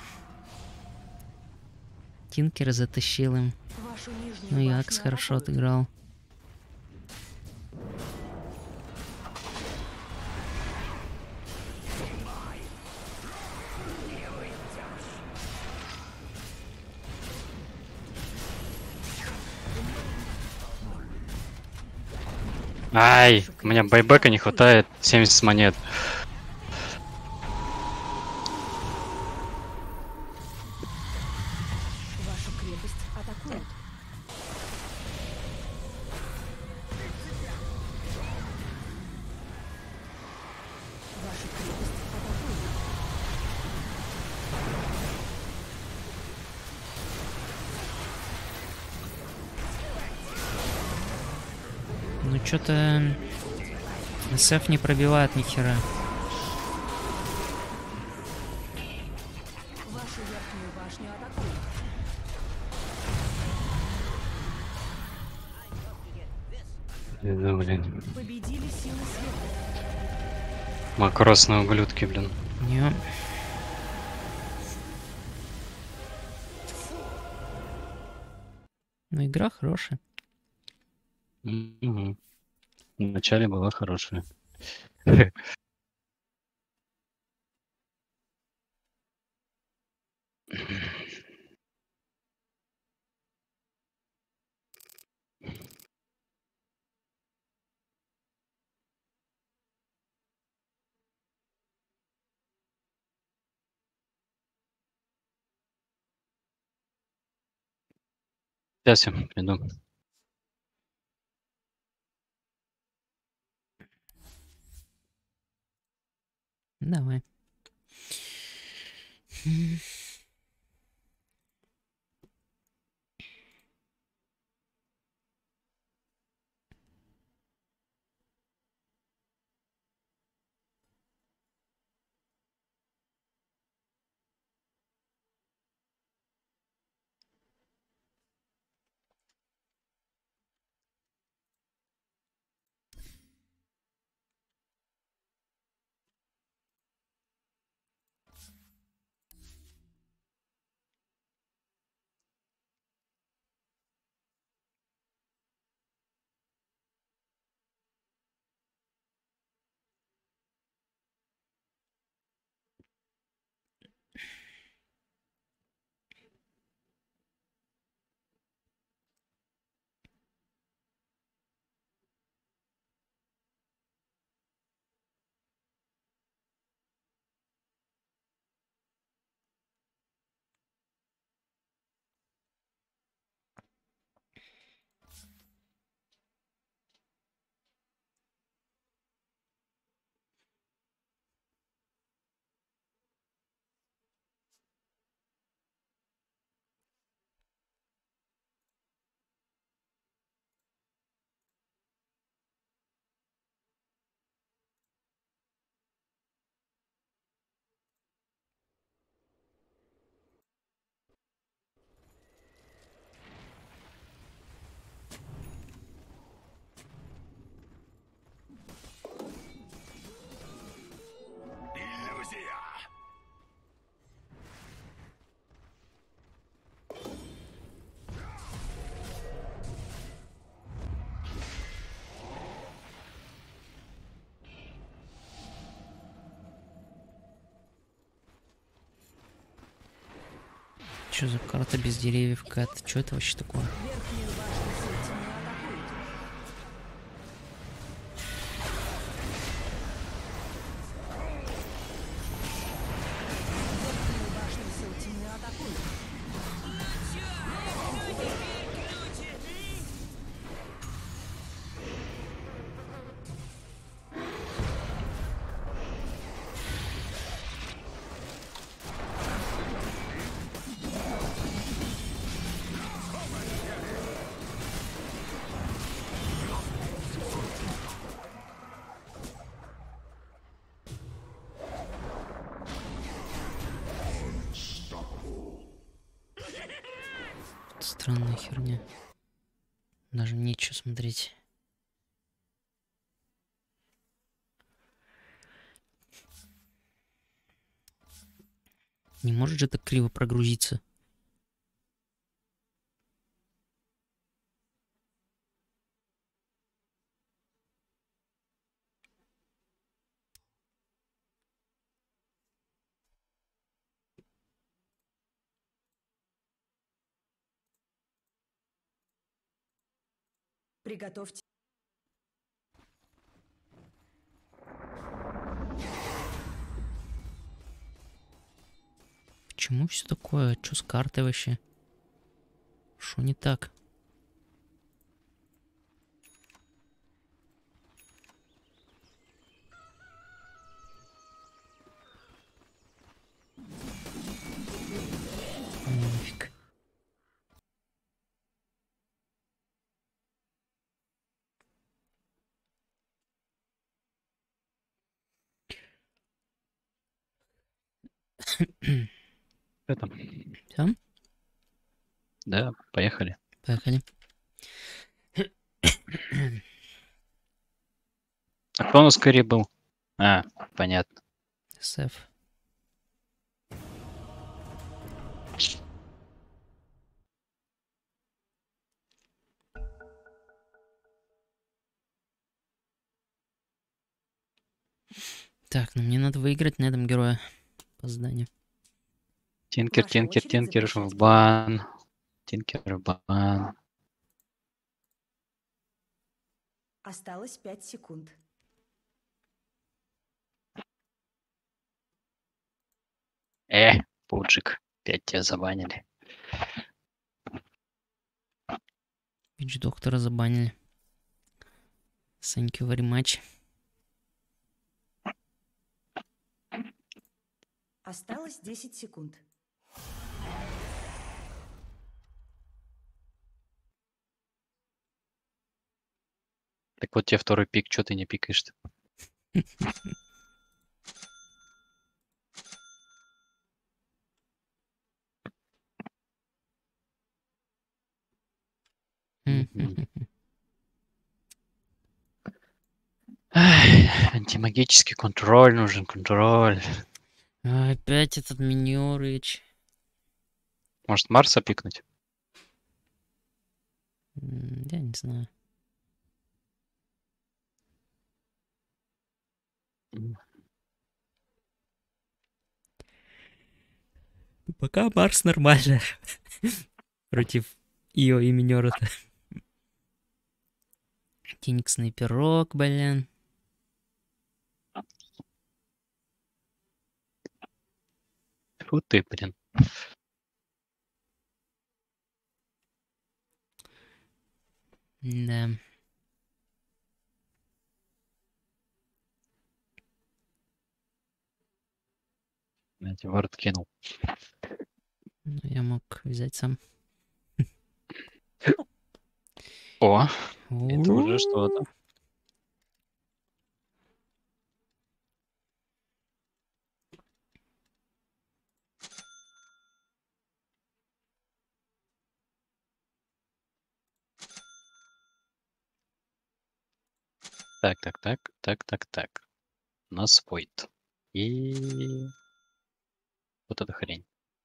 Тинкер затащил им. Вашу нижнюю Ну и башню Акс хорошо атакуют. отыграл. Ай, у меня байбека не хватает. 70 монет. Вашу крепость атакуют. Вашу крепость атакуют. Ну что-то... СФ не пробивает ни хера. Вашу верхнюю башню атакуют. Да, блин. Победили силы света. Макросные ублюдки, блин. Не. Ну, игра хорошая. Мгм. Вначале была хорошая. Сейчас я приду. Давай. Иллюзия. Что за карта без деревьев какая-то? Что это вообще такое? Верхнюю башню сил тьмы атакуют. Верхнюю башню сил тьмы атакуют. Странная херня. Даже нечего смотреть. Не может же так криво прогрузиться. Приготовьте. Почему все такое? Что с картой вообще? Что не так? Нафиг. Что там? Все? Да, поехали. Поехали. Кто у нас скорее был? А, понятно. СФ. Так, ну мне надо выиграть на этом героя по заданию. Тинкер, Ваша тинкер, очередь тинкер, в запрещать бан. Тинкер, в бан. Осталось 5 секунд. Пуджик. 5 тебя забанили. Вич доктора забанили. Thank you very much. Осталось 10 секунд. Так вот тебе второй пик, что ты не пикаешь-то? Мгм. Ай, антимагический контроль нужен, контроль. Опять этот Миньорыч. Может Марса пикнуть? Я не знаю. Пока Марс нормально. Против Ио и Миньора-то. Фениксный пирог, блин. Фу ты, блин. Да. Я тебе ворот кинул. Ну, я мог взять сам. О, это уже что-то. Так. У нас Void. И вот эта хрень.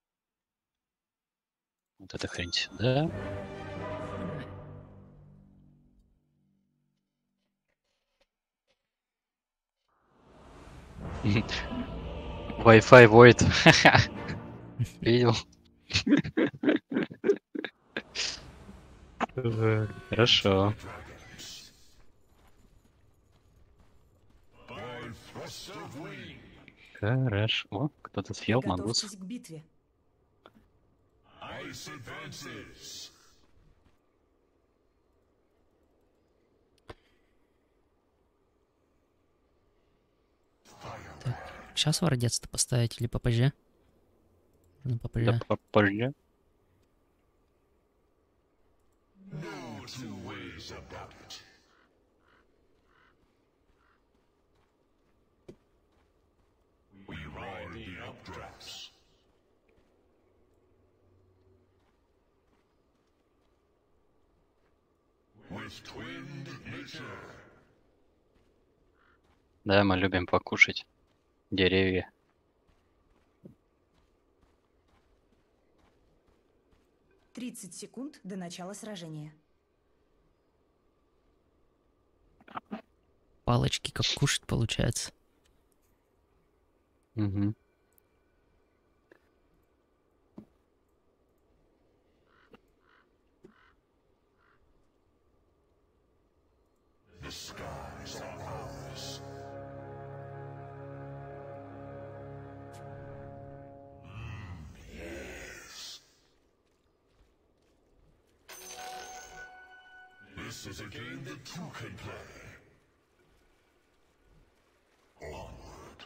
Вот эта хрень сюда. Wi-Fi Void. Видел? Хорошо. Хорошо. О, кто-то съел Магус. Готовьтесь к битве. Сейчас вардец-то поставить или попозже? Можно попозже. Да попозже. Да, мы любим покушать деревья. — 30 секунд до начала сражения. Палочки как кушать получается. Угу. This is a game that two can play. Onward.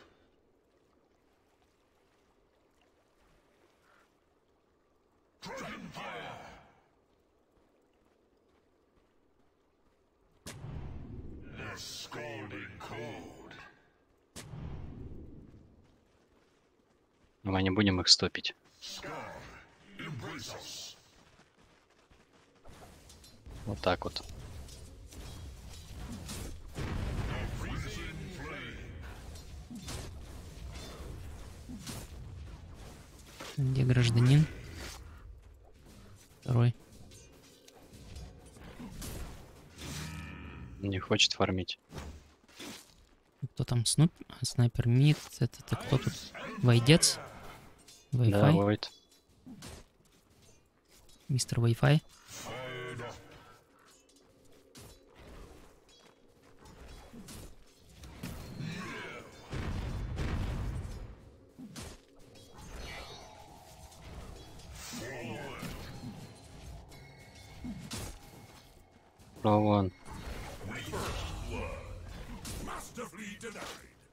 Dragonfire! The scalding cold. Мы не будем их стопить. Scar, embrace us. Вот так вот. The freezing Где гражданин? Второй. Не хочет фармить. Кто там? Снайпер Мид. Это кто тут? Войдец? Да, Wi-Fi? Войд. Мистер Wi-Fi? Вон. Masterfully denied.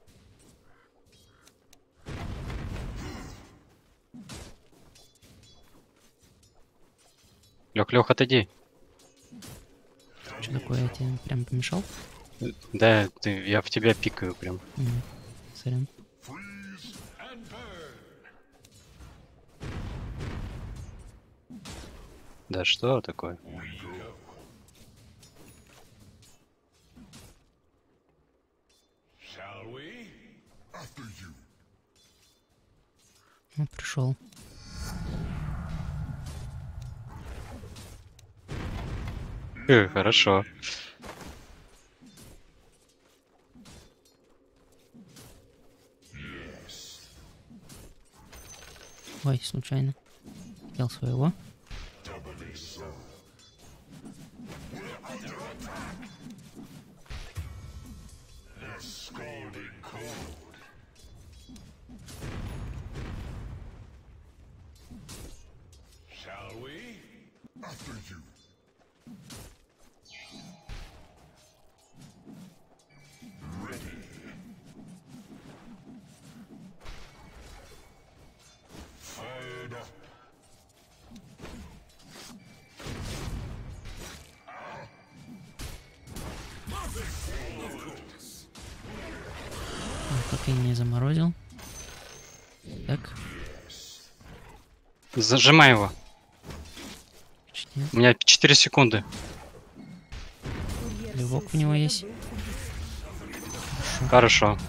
Лех, отойди. Что такое? Я тебе прям помешал? Да, я в тебя пикаю прям. Сорян. Да что такое? Shall we? After you. Ну, пришел. Хорошо. Ой, случайно. Взял своего. Scalding cold. Shall we? After you. Ready. Fired up. Как я не заморозил. Так, Зажимай его. почти. У меня 4 секунды. Курьер Плевок сил у него света есть. был убит. Хорошо.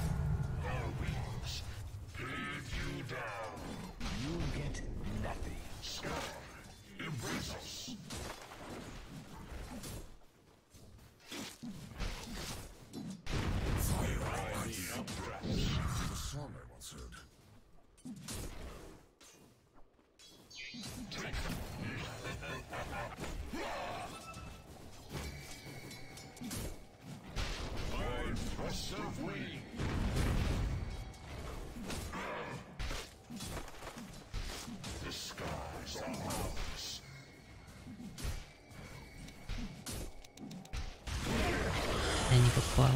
Я не попал.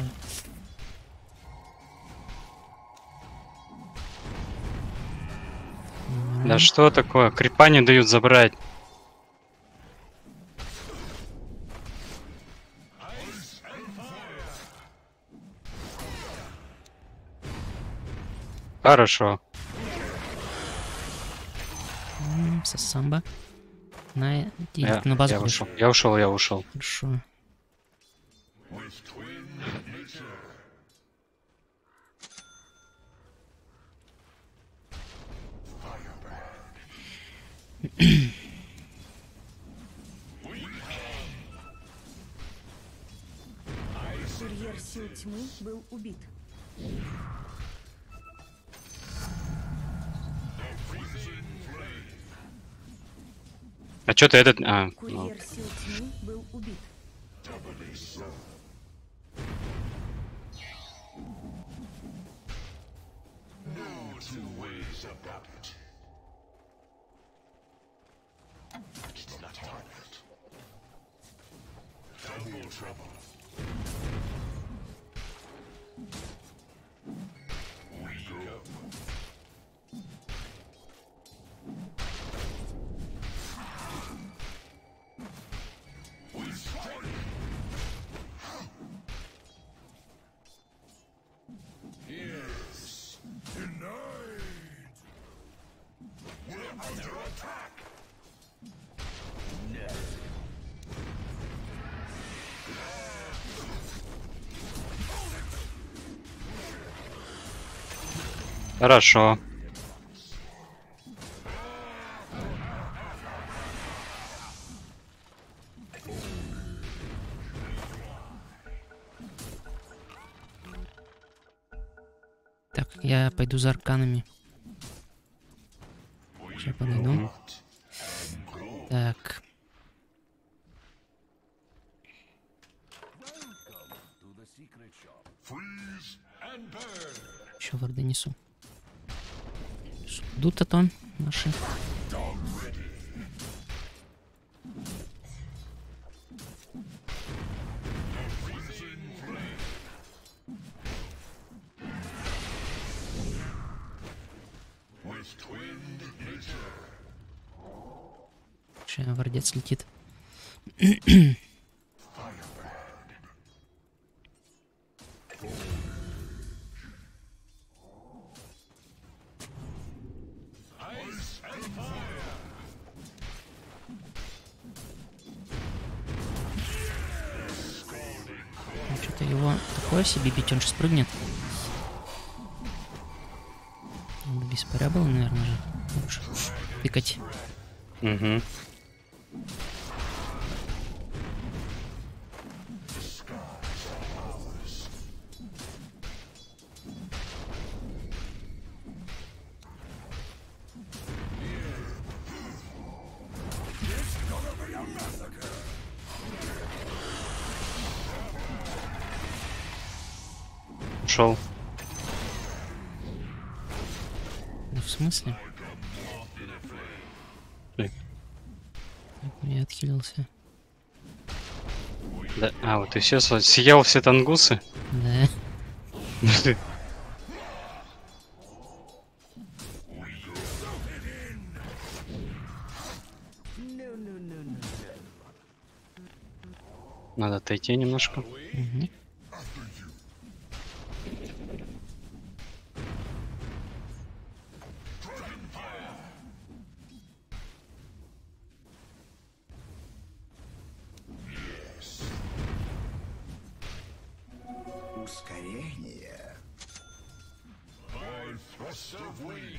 Да что такое? Крипа не дают забрать. Хорошо. Сасамба. На, Я, на базу я будешь. ушел. Я ушел. Хорошо. With twin nature. Курьер сил тьмы был убит. А что ты этот... ну, Курьер сил тьмы был убит. Two ways about it. It's not target. Double trouble. We go. We strike. Yes. Denied. We're under attack. хорошо. Я пойду за арканами. Сейчас подойду. Так. Freeze and burn. Еще варды несу. Ждут-то то наши. With twinned nature. Сейчас вардец летит. Что-то его такое себе бить, он же спрыгнет. Без паря было, наверное, же. Лучше тыкать. Угу. Ушел. Ну, в смысле? Ой. Я отхилился. Да. А, вот ты сейчас съел все тангусы? Да. Надо отойти немножко. Мгм. Ускорение. By thrust of wing.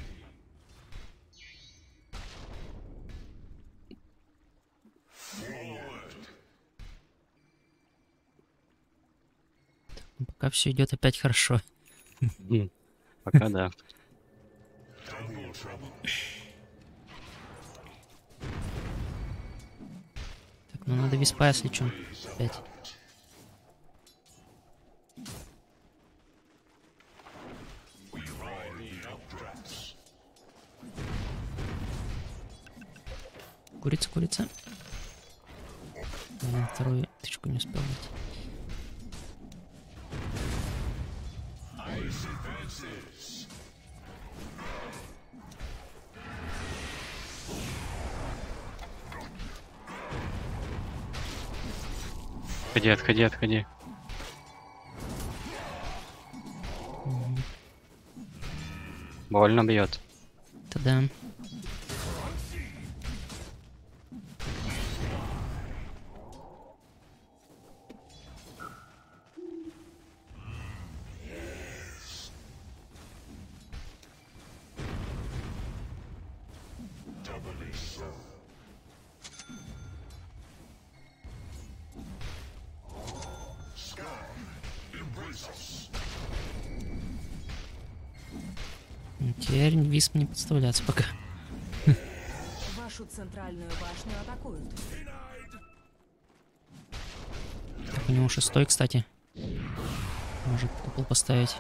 Forward. Ну, пока все идет опять хорошо. Пока да. Double trouble. Так, ну надо виспа, если что. Опять. We ride the updrafts. Курица, курица. Блин, вторую тычку не успел дать. Ice advances. Отходи, отходи, отходи. Больно бьет. Тогда. Doubly so. Sky embraces. Теперь висп не подставляться пока. Вашу центральную башню атакуют. Так, у него 6-й, кстати. Может купол поставить.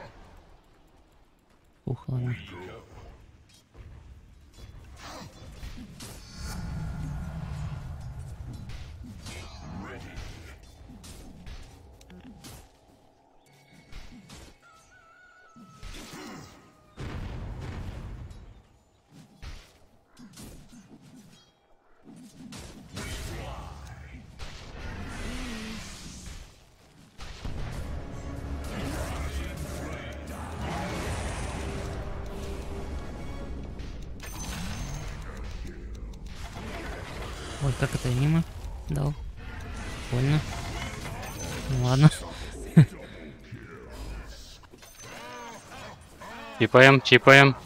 Ух, ладно. Ой, как это я мимо дал? Больно. Ну ладно. Типаем, типаем.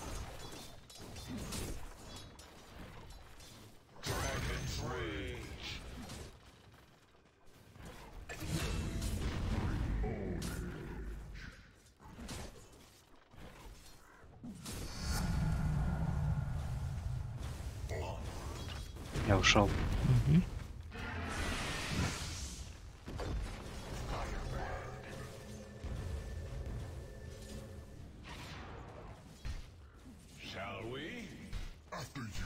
Я ушел. Мгм. Shall we? After you.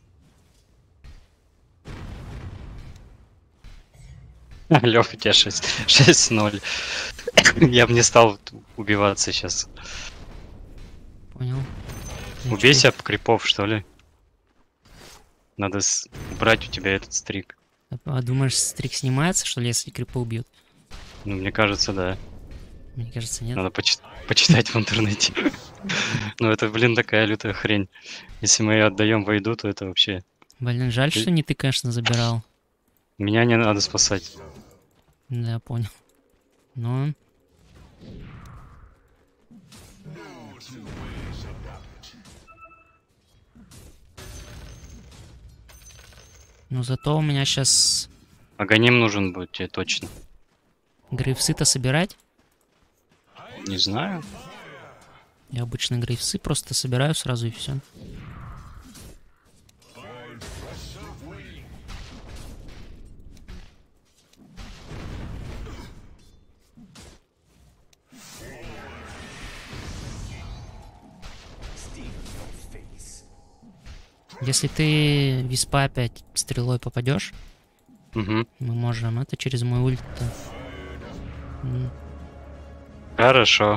Лёх, у тебя 6-0. Я бы не стал убиваться сейчас. Понял. Ну, Убейся об крипов, что ли? Надо убрать у тебя этот стрик. А думаешь, стрик снимается, что ли, если крипы убьют? Ну, мне кажется, да. Мне кажется, нет. Надо почитать в интернете. Ну, это, блин, такая лютая хрень. Если мы ее отдаем войду, то это вообще... Блин, жаль, что не ты, конечно, забирал. Меня не надо спасать. Да, понял. Ну, ну зато у меня сейчас Аганим нужен будет тебе точно. грейвсы-то собирать. Не знаю. Я обычно грейвсы просто собираю сразу и все. Если ты виспа опять стрелой попадешь, Угу. мы можем это через мой ульт. Хорошо.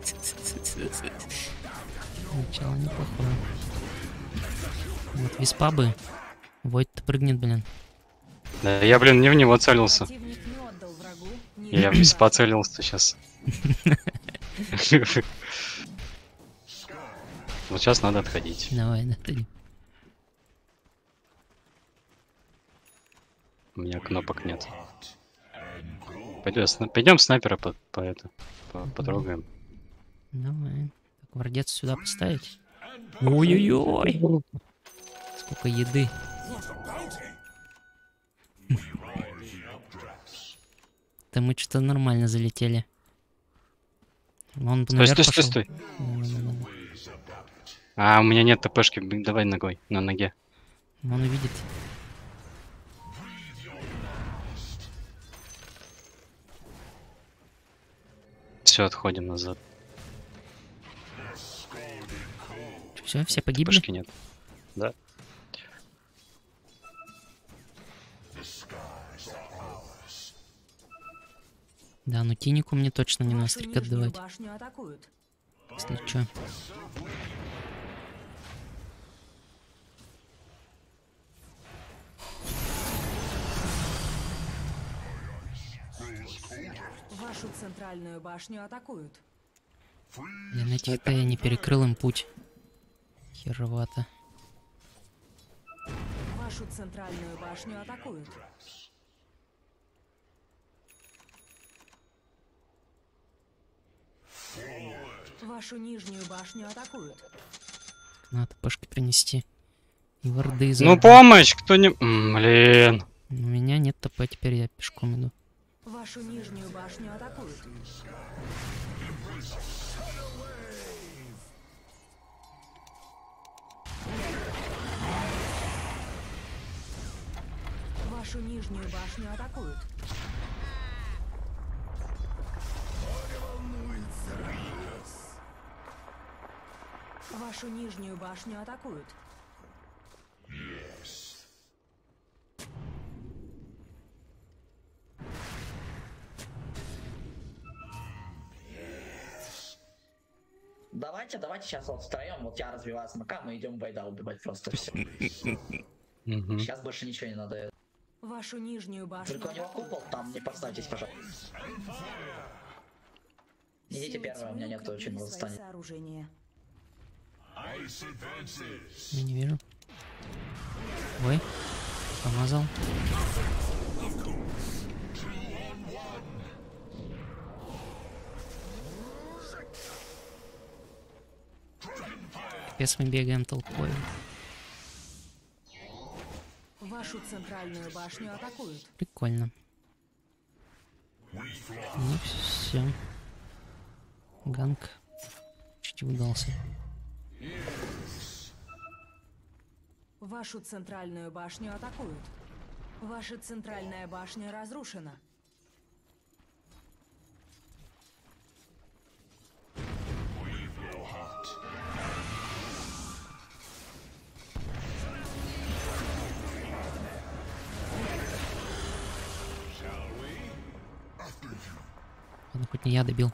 Начало неплохое. Вот виспа бы. Войд-то прыгнет, блин. Да я, блин, не в него целился. Противник не отдал врагу ни Я в виспа целился сейчас. Вот сейчас надо отходить. Давай, да, ты. У меня кнопок нет. Пойдем снайпера потрогаем. Давай. Так, вардец сюда поставить. Ой-ой-ой. Сколько еды. Да мы что-то нормально залетели. Он Стой, наверх стой, стой, пошел. стой. Да-да-да. А, у меня нет ТПшки. Давай ногой, на ноге. Он увидит. Все, отходим назад. Все, все погибли? ТПшки нет. Да. Да, ну тинику мне точно не на Вашу стрик нижнюю отдавать. башню атакуют. Если чё. Вашу центральную башню атакуют. Я на этих-то я не перекрыл им путь. Херовато. Вашу центральную башню атакуют. Вашу нижнюю башню атакуют. Надо пашки принести. И варды Ну помощь, кто не... Блин. У меня нет ТП, теперь я пешком иду. Вашу нижнюю башню атакуют. Вашу нижнюю башню атакуют. Вашу нижнюю башню атакуют. Давайте сейчас вот втроем, вот я развиваю смока, мы идем байда убивать просто все. Мгм. Сейчас больше ничего не надо. Вашу нижнюю башню Только у него атакуют. купол, там не поставьтесь, пожалуйста. Идите Силы первое, у меня тьмы нет укрепили очень свои восстания. сооружения. Ice advances. Я не вижу. Ой, помазал. Капец, мы бегаем толпой. Вашу центральную башню атакуют. Прикольно. Ну все. Ганг чуть удался. Вашу центральную башню атакуют. Ваша центральная башня разрушена. Ладно, хоть не я добил.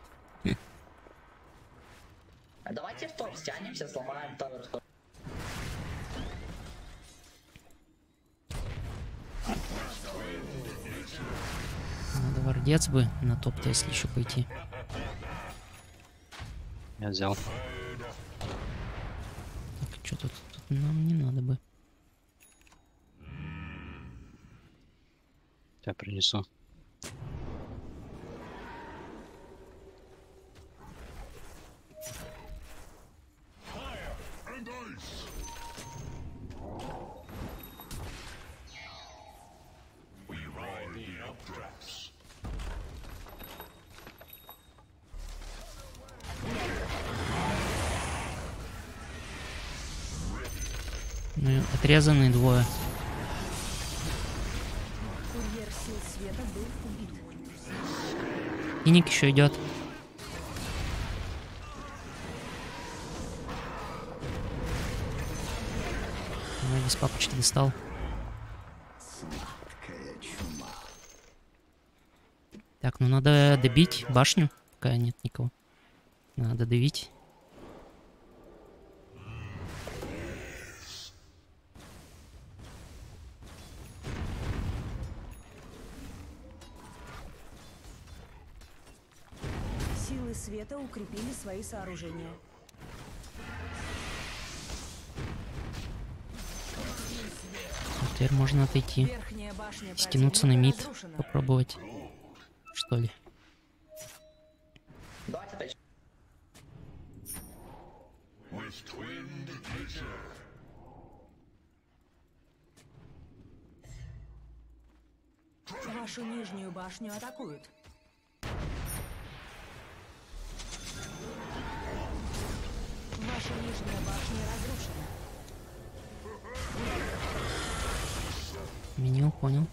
А давайте в топ стянемся, сломаем тавер. Надо вардец бы на топ-то, если еще пойти. Я взял. Так, что тут? Тут нам не надо бы. Тебя принесу. And ice. We ride the updrafts. Ну, и отрезанные двое. Курьер сил света был убит. И Ник еще идет. Виспа почти достал. Так, ну надо добить башню, пока нет никого. Надо давить. Силы света укрепили свои сооружения. Теперь можно отойти. Верхняя башня Стянуться на мид. разрушена. Попробовать. Что ли? Давайте тащим. With twinned nature. Вашу нижнюю башню атакуют. Ваша нижняя башня разрушена. Меню, понял.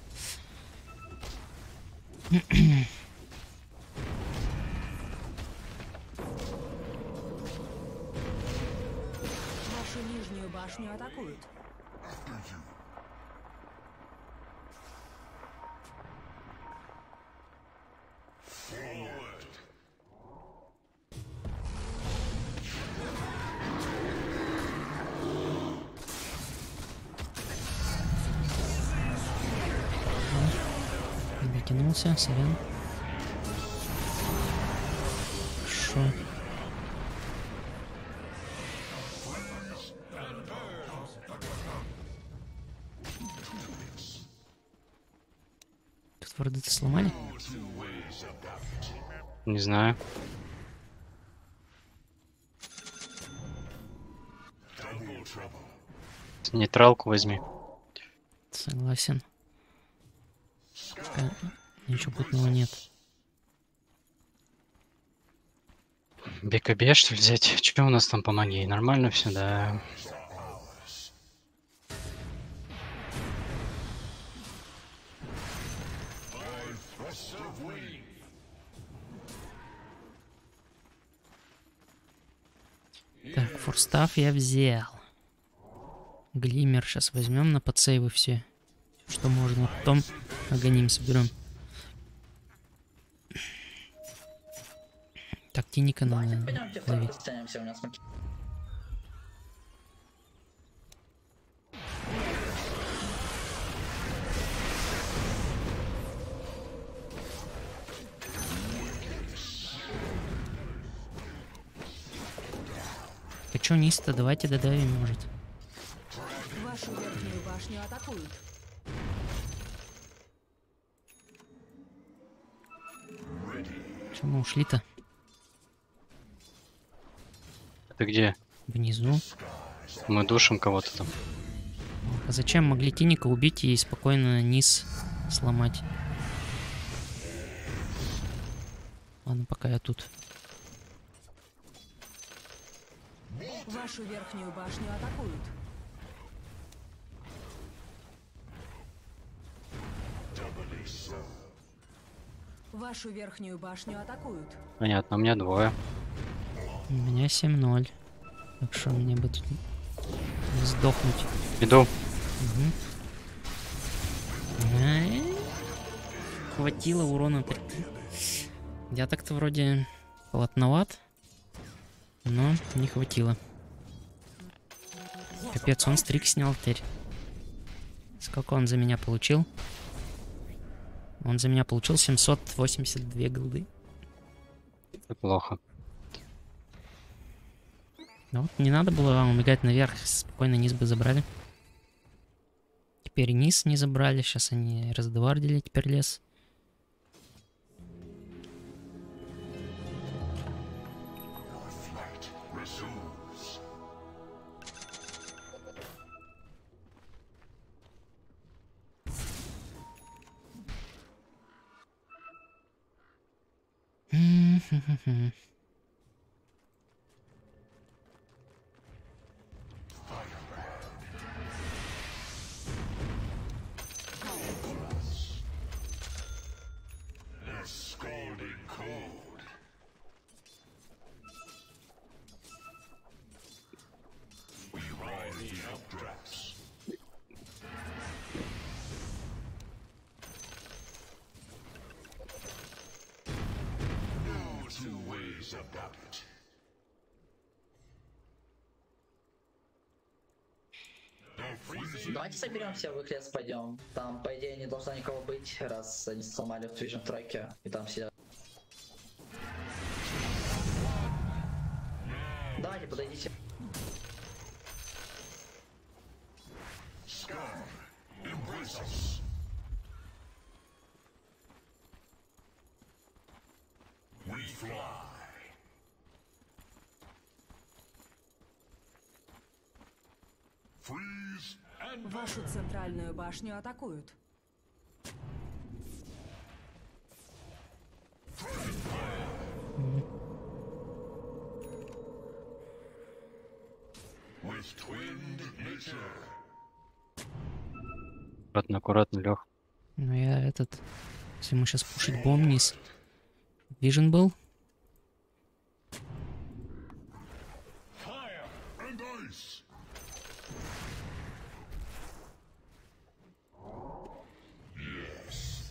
Вашу нижнюю башню атакуют. Не дотянулся, сорян. Хорошо. Тут варды-то сломали? Не знаю. Нейтралку возьми. Согласен. Пока ничего путного нет. БКБ, что ли, взять? Что у нас там по магии? Нормально все, да. Так, форстав я взял. Глиммер сейчас возьмем на подсейвы все. Что можно. Потом агоним соберем. Так, тиника Давайте надо пойдемте в ловить. топ стянемся, у нас смоки. Так что низ-то давайте додавим, может. Вашу верхнюю башню атакуют. Че мы ушли-то? Ты где? Внизу. Мы душим кого-то там. А зачем могли тиника убить и спокойно низ сломать? Ладно, пока я тут. Вашу верхнюю башню атакуют. Вашу верхнюю башню атакуют. Понятно, у меня двое. У меня 7-0. Так что мне бы тут не сдохнуть. Иду. Мгм. Ай, хватило урона. Я так-то вроде полотноват, но не хватило. Капец, он стрик снял теперь. Сколько он за меня получил? Он за меня получил 782 голды. Это плохо. Ну вот, не надо было вам убегать наверх, спокойно низ бы забрали. Теперь низ не забрали, сейчас они раздвардили, теперь лес. Flight resumes. The scalding cold. We ride the updrafts. No two ways about it. The freezing Давайте соберемся, в их лес пойдем. Там, по идее, не должно никого быть, раз они сломали в Vision треке, и там сидят. Давайте, подойдите. sky embrace us. We fly. Freeze and Вашу центральную башню атакуют. with twinned nature. Аккуратно, аккуратно, Лех. Ну я этот... Если ему сейчас пушить бомб вниз. Вижен был? Fire and ice. Yes.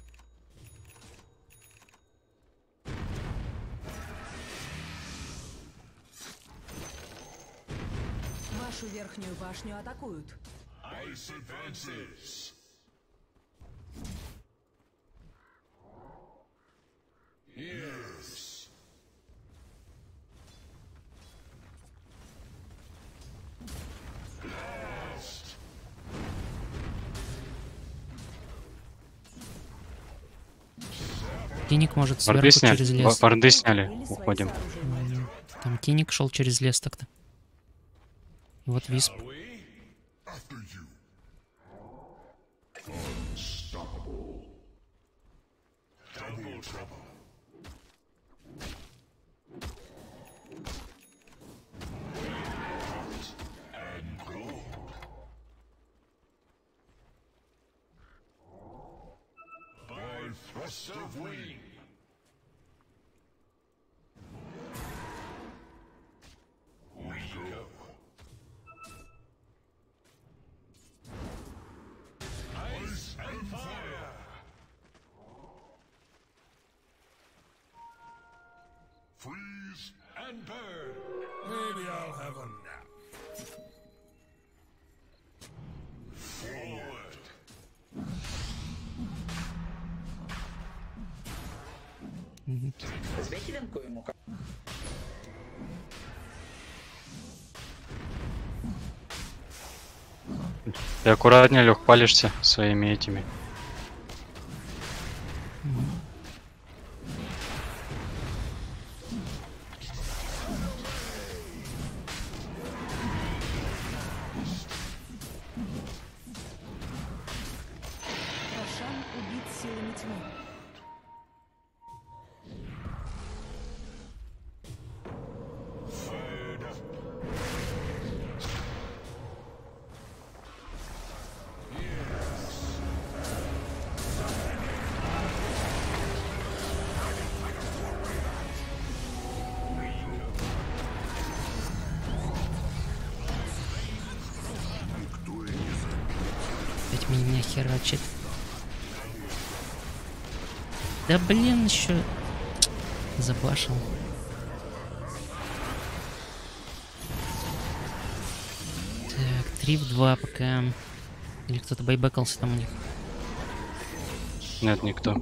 Вашу верхнюю башню атакуют. Ice advances. Yes. Blast. Тиник может Варды сверху через сняли. лес. Варды сняли. Или свои Уходим. сооружения. Там Тиник шел через лес так-то. И вот Висп. Are we? After you. Unstoppable. Double trouble. And gold. By thrust of wing. We go. Ice and fire. Freeze and burn. Maybe I'll have a nap. Forward. Возьмите линку ему. Ты аккуратнее, Лех, палишься своими этими. Рошан убит силами тьмы. Fired up. Yes. херачит. Да блин, еще забашил. Так, 3 в 2 пока. Или кто-то байбекался там у них. Нет, никто.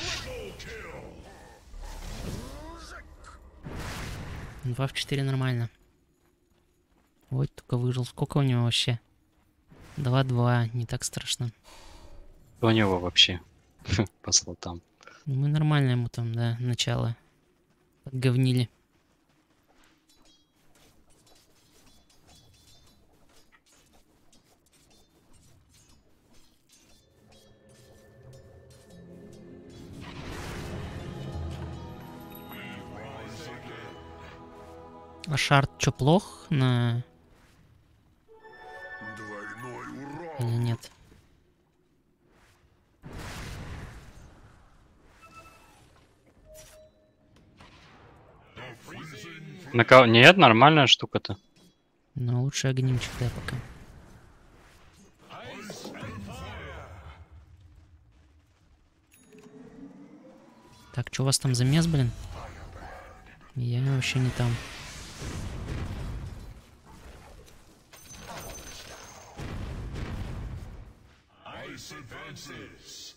Два в 4 нормально. Ой, только выжил. Сколько у него вообще? 2-2, не так страшно. Что у него вообще? По слотам. Мы нормально ему там, да, начало подговнили. А Шард чё, плох на... Двойной урон. Или нет? На кого? Нет, нормальная штука-то. Но лучше огнемчик, да, пока. Так, что у вас там замес, блин? Я вообще не там. Ice advances.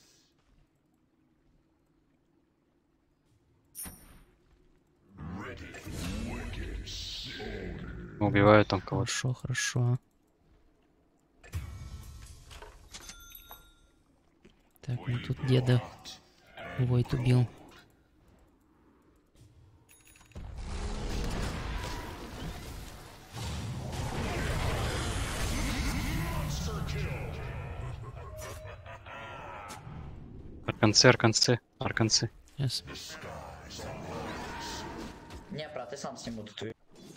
Убивают там кого-то. Хорошо, хорошо. Так, ну тут деда Войт убил. Арканцы, арканцы, арканцы. Сейчас. Не, брат, ты сам сниму тут.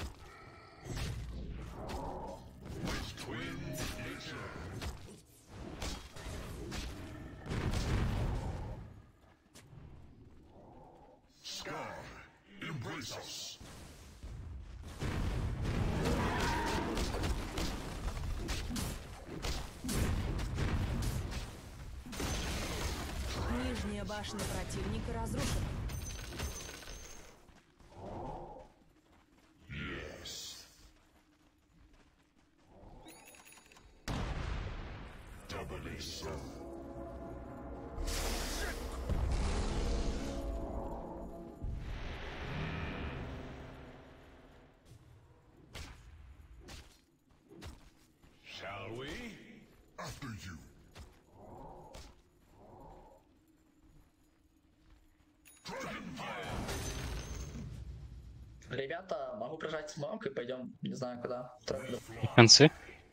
Нижняя башня противника разрушена. Shall we? After you. Ребята, могу прожать смог и пойдем, не знаю куда. Арканцы.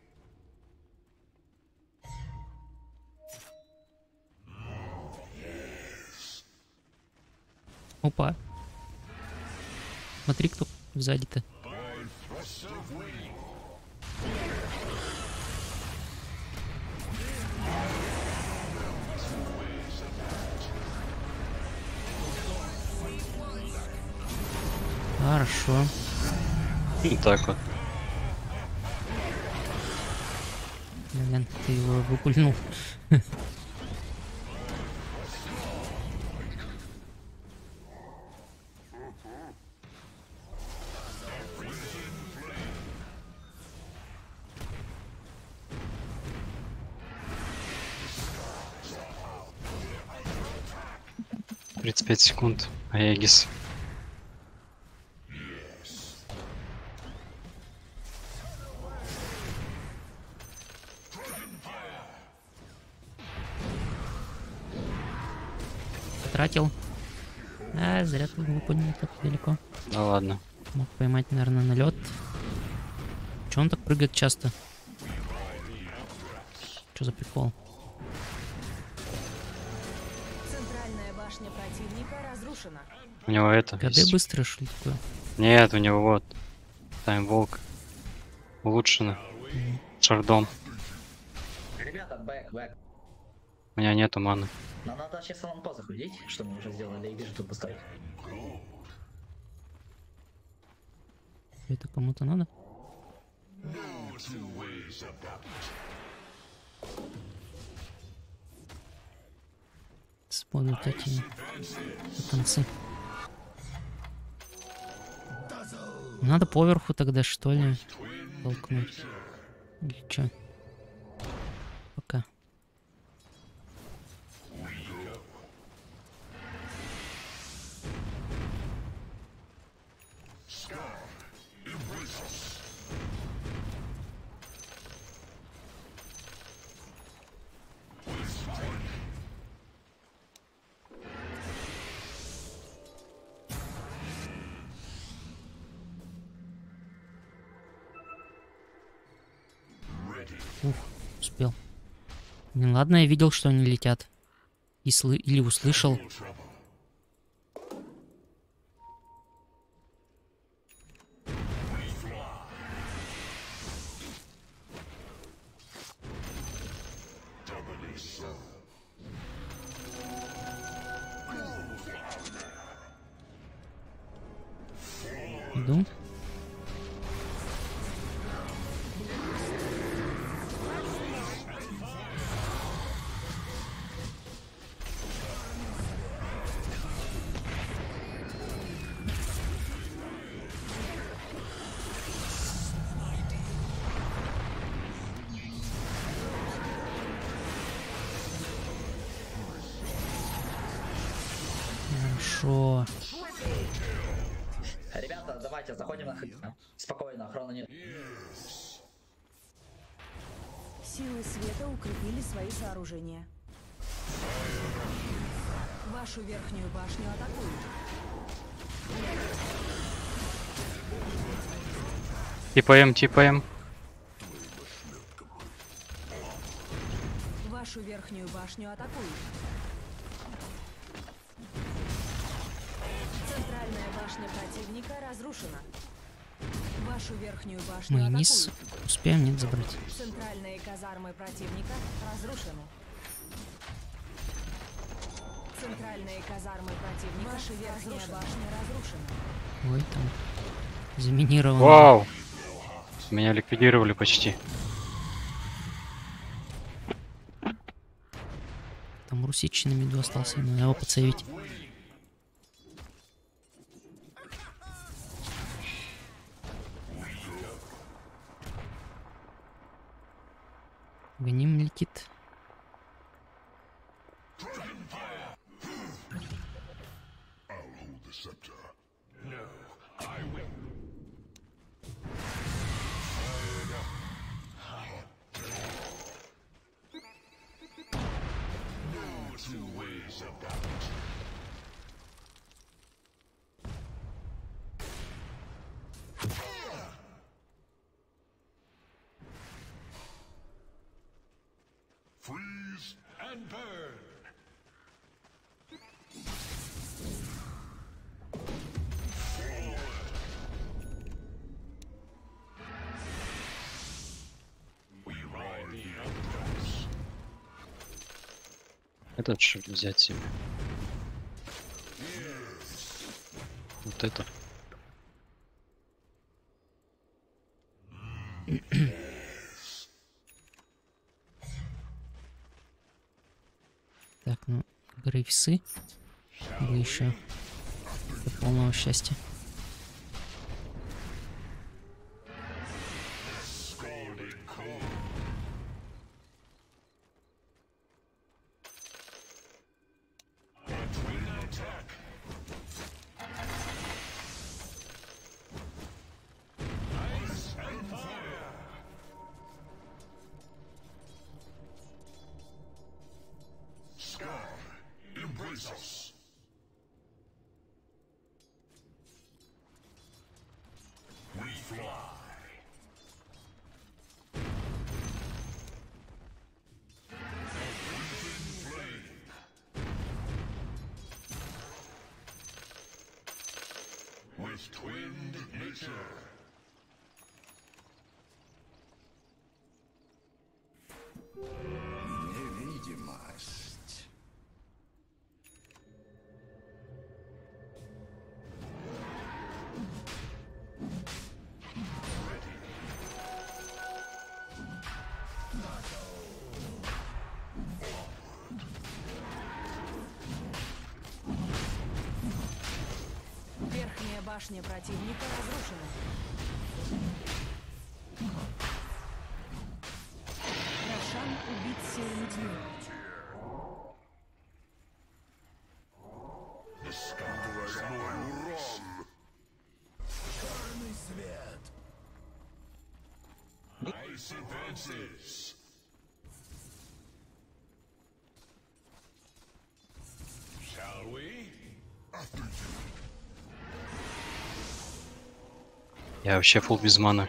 Опа. Смотри, кто сзади-то. Хорошо. И так вот. Блин, ты его выпульнул. Тридцать 35 секунд. Аегис. Тратил. А, зря ты выпульнул так далеко. Да ладно. Мог поймать, наверное, на лед. Че он так прыгает часто? Что за прикол? Центральная башня противника разрушена. У него это. КД есть. быстро, что ли, такое? Нет, у него вот. Таймволк. Улучшено. Шардом. Ребята, бэк. У меня нету маны. Нам надо сейчас в лампо заходить, что мы уже сделали, и вижу тут поставить. Это кому-то надо? будут эти танцы. Надо поверху тогда, что ли, толкнуть. Или чё? Пока. Ух, успел. Ну ладно, я видел, что они летят. Или услышал. Иду. Хорошо. Ребята, давайте заходим на х**. Спокойно, охраны нет. Силы света укрепили свои сооружения. Вашу верхнюю башню атакуют. Типаем. Вашу верхнюю башню атакуют. Центральная башня противника разрушена. Вашу верхнюю башню Мы низ атакуют. успеем, нет, забрать. Центральные казармы противника разрушены. Центральные казармы противника. Ваша верхняя башня разрушена. Ой, там заминировано. Вау! Меня ликвидировали почти. Там русичий на миду остался, надо его подсейвить. Ганим летит. I'll hold the scepter. Freeze and burn. We ride the outcasts. Этот что взять себе? Вот это. Так, ну, грейвсы. Вы еще до полного счастья. Embrace us. We fly. With twinned nature. Невидимость. башня противника разрушена. Рошан убит силами тьмы. Черный свет. Ice advances. Shall we? Я вообще фул без маны.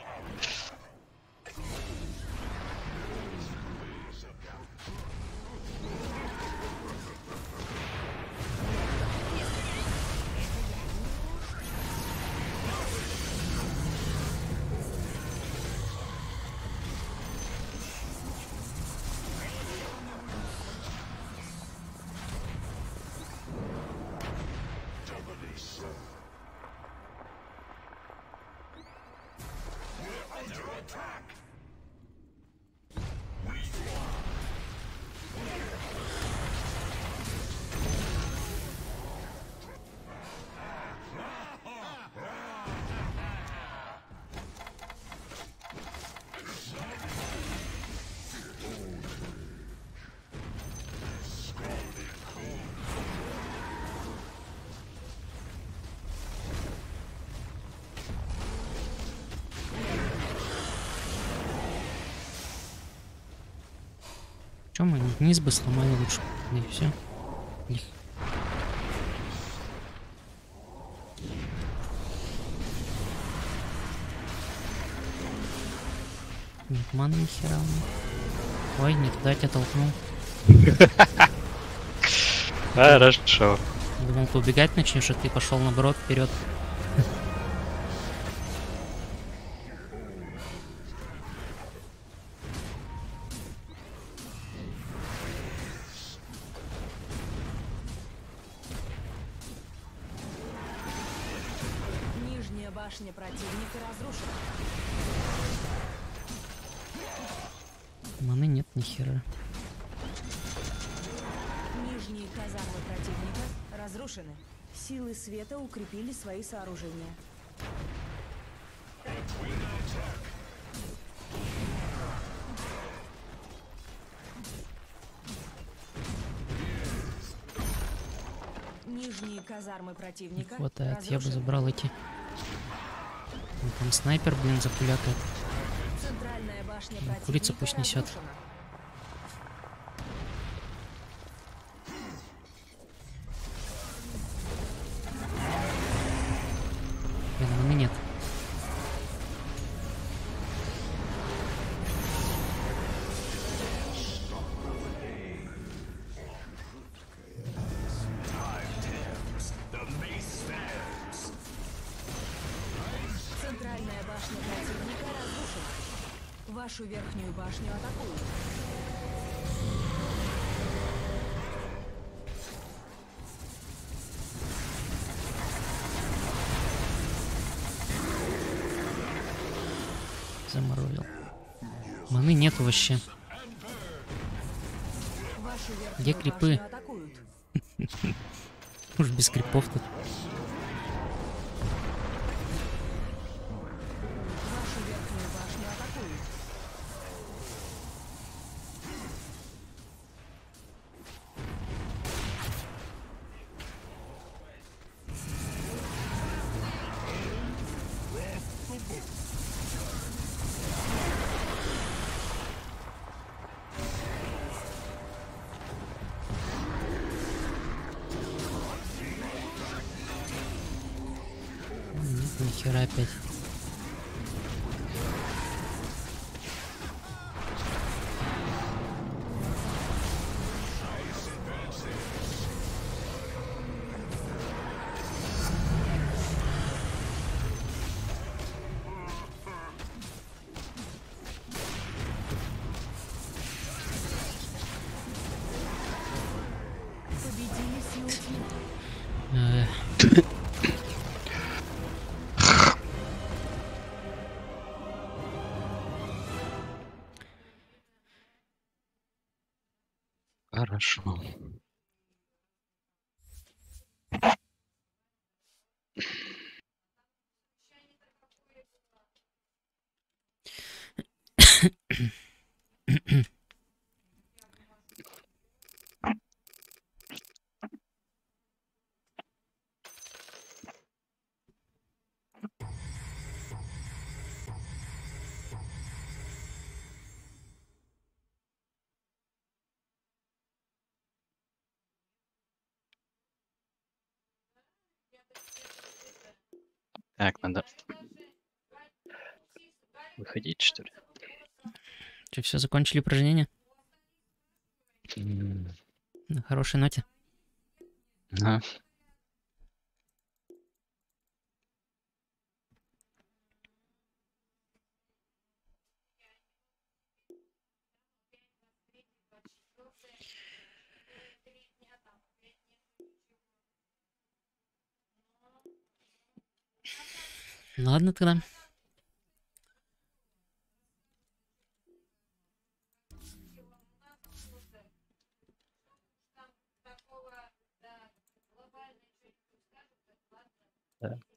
Чем мы вниз бы сломали лучше? Да и все. Нет маны ни хера. Ой, не туда тебя толкнул. Хорошо. Думал, ты убегать начнешь, а ты пошел наоборот вперед. Нижняя башня противника разрушена. Маны нет ни хера. Нижние казармы противника разрушены. Силы света укрепили свои сооружения. Нижние казармы противника Хватает, я бы разрушены. забрал эти. Там снайпер, блин, запулякает. Центральная башня противника Курица пусть несет. разрушена. Блин, маны нет. Центральная башня противника разрушена. Вашу верхнюю башню атакуют. Заморозил. Маны нету вообще. Вашу верхнюю Где крипы? башню атакуют. Уж без крипов тут. Вашу верхнюю башню атакуют. Нет, ни хера опять. Победили силы тьмы. Э, Хорошо. Так, надо выходить, что ли? Что, все, закончили упражнение? М, На хорошей ноте. Да. Ладно тогда. Да.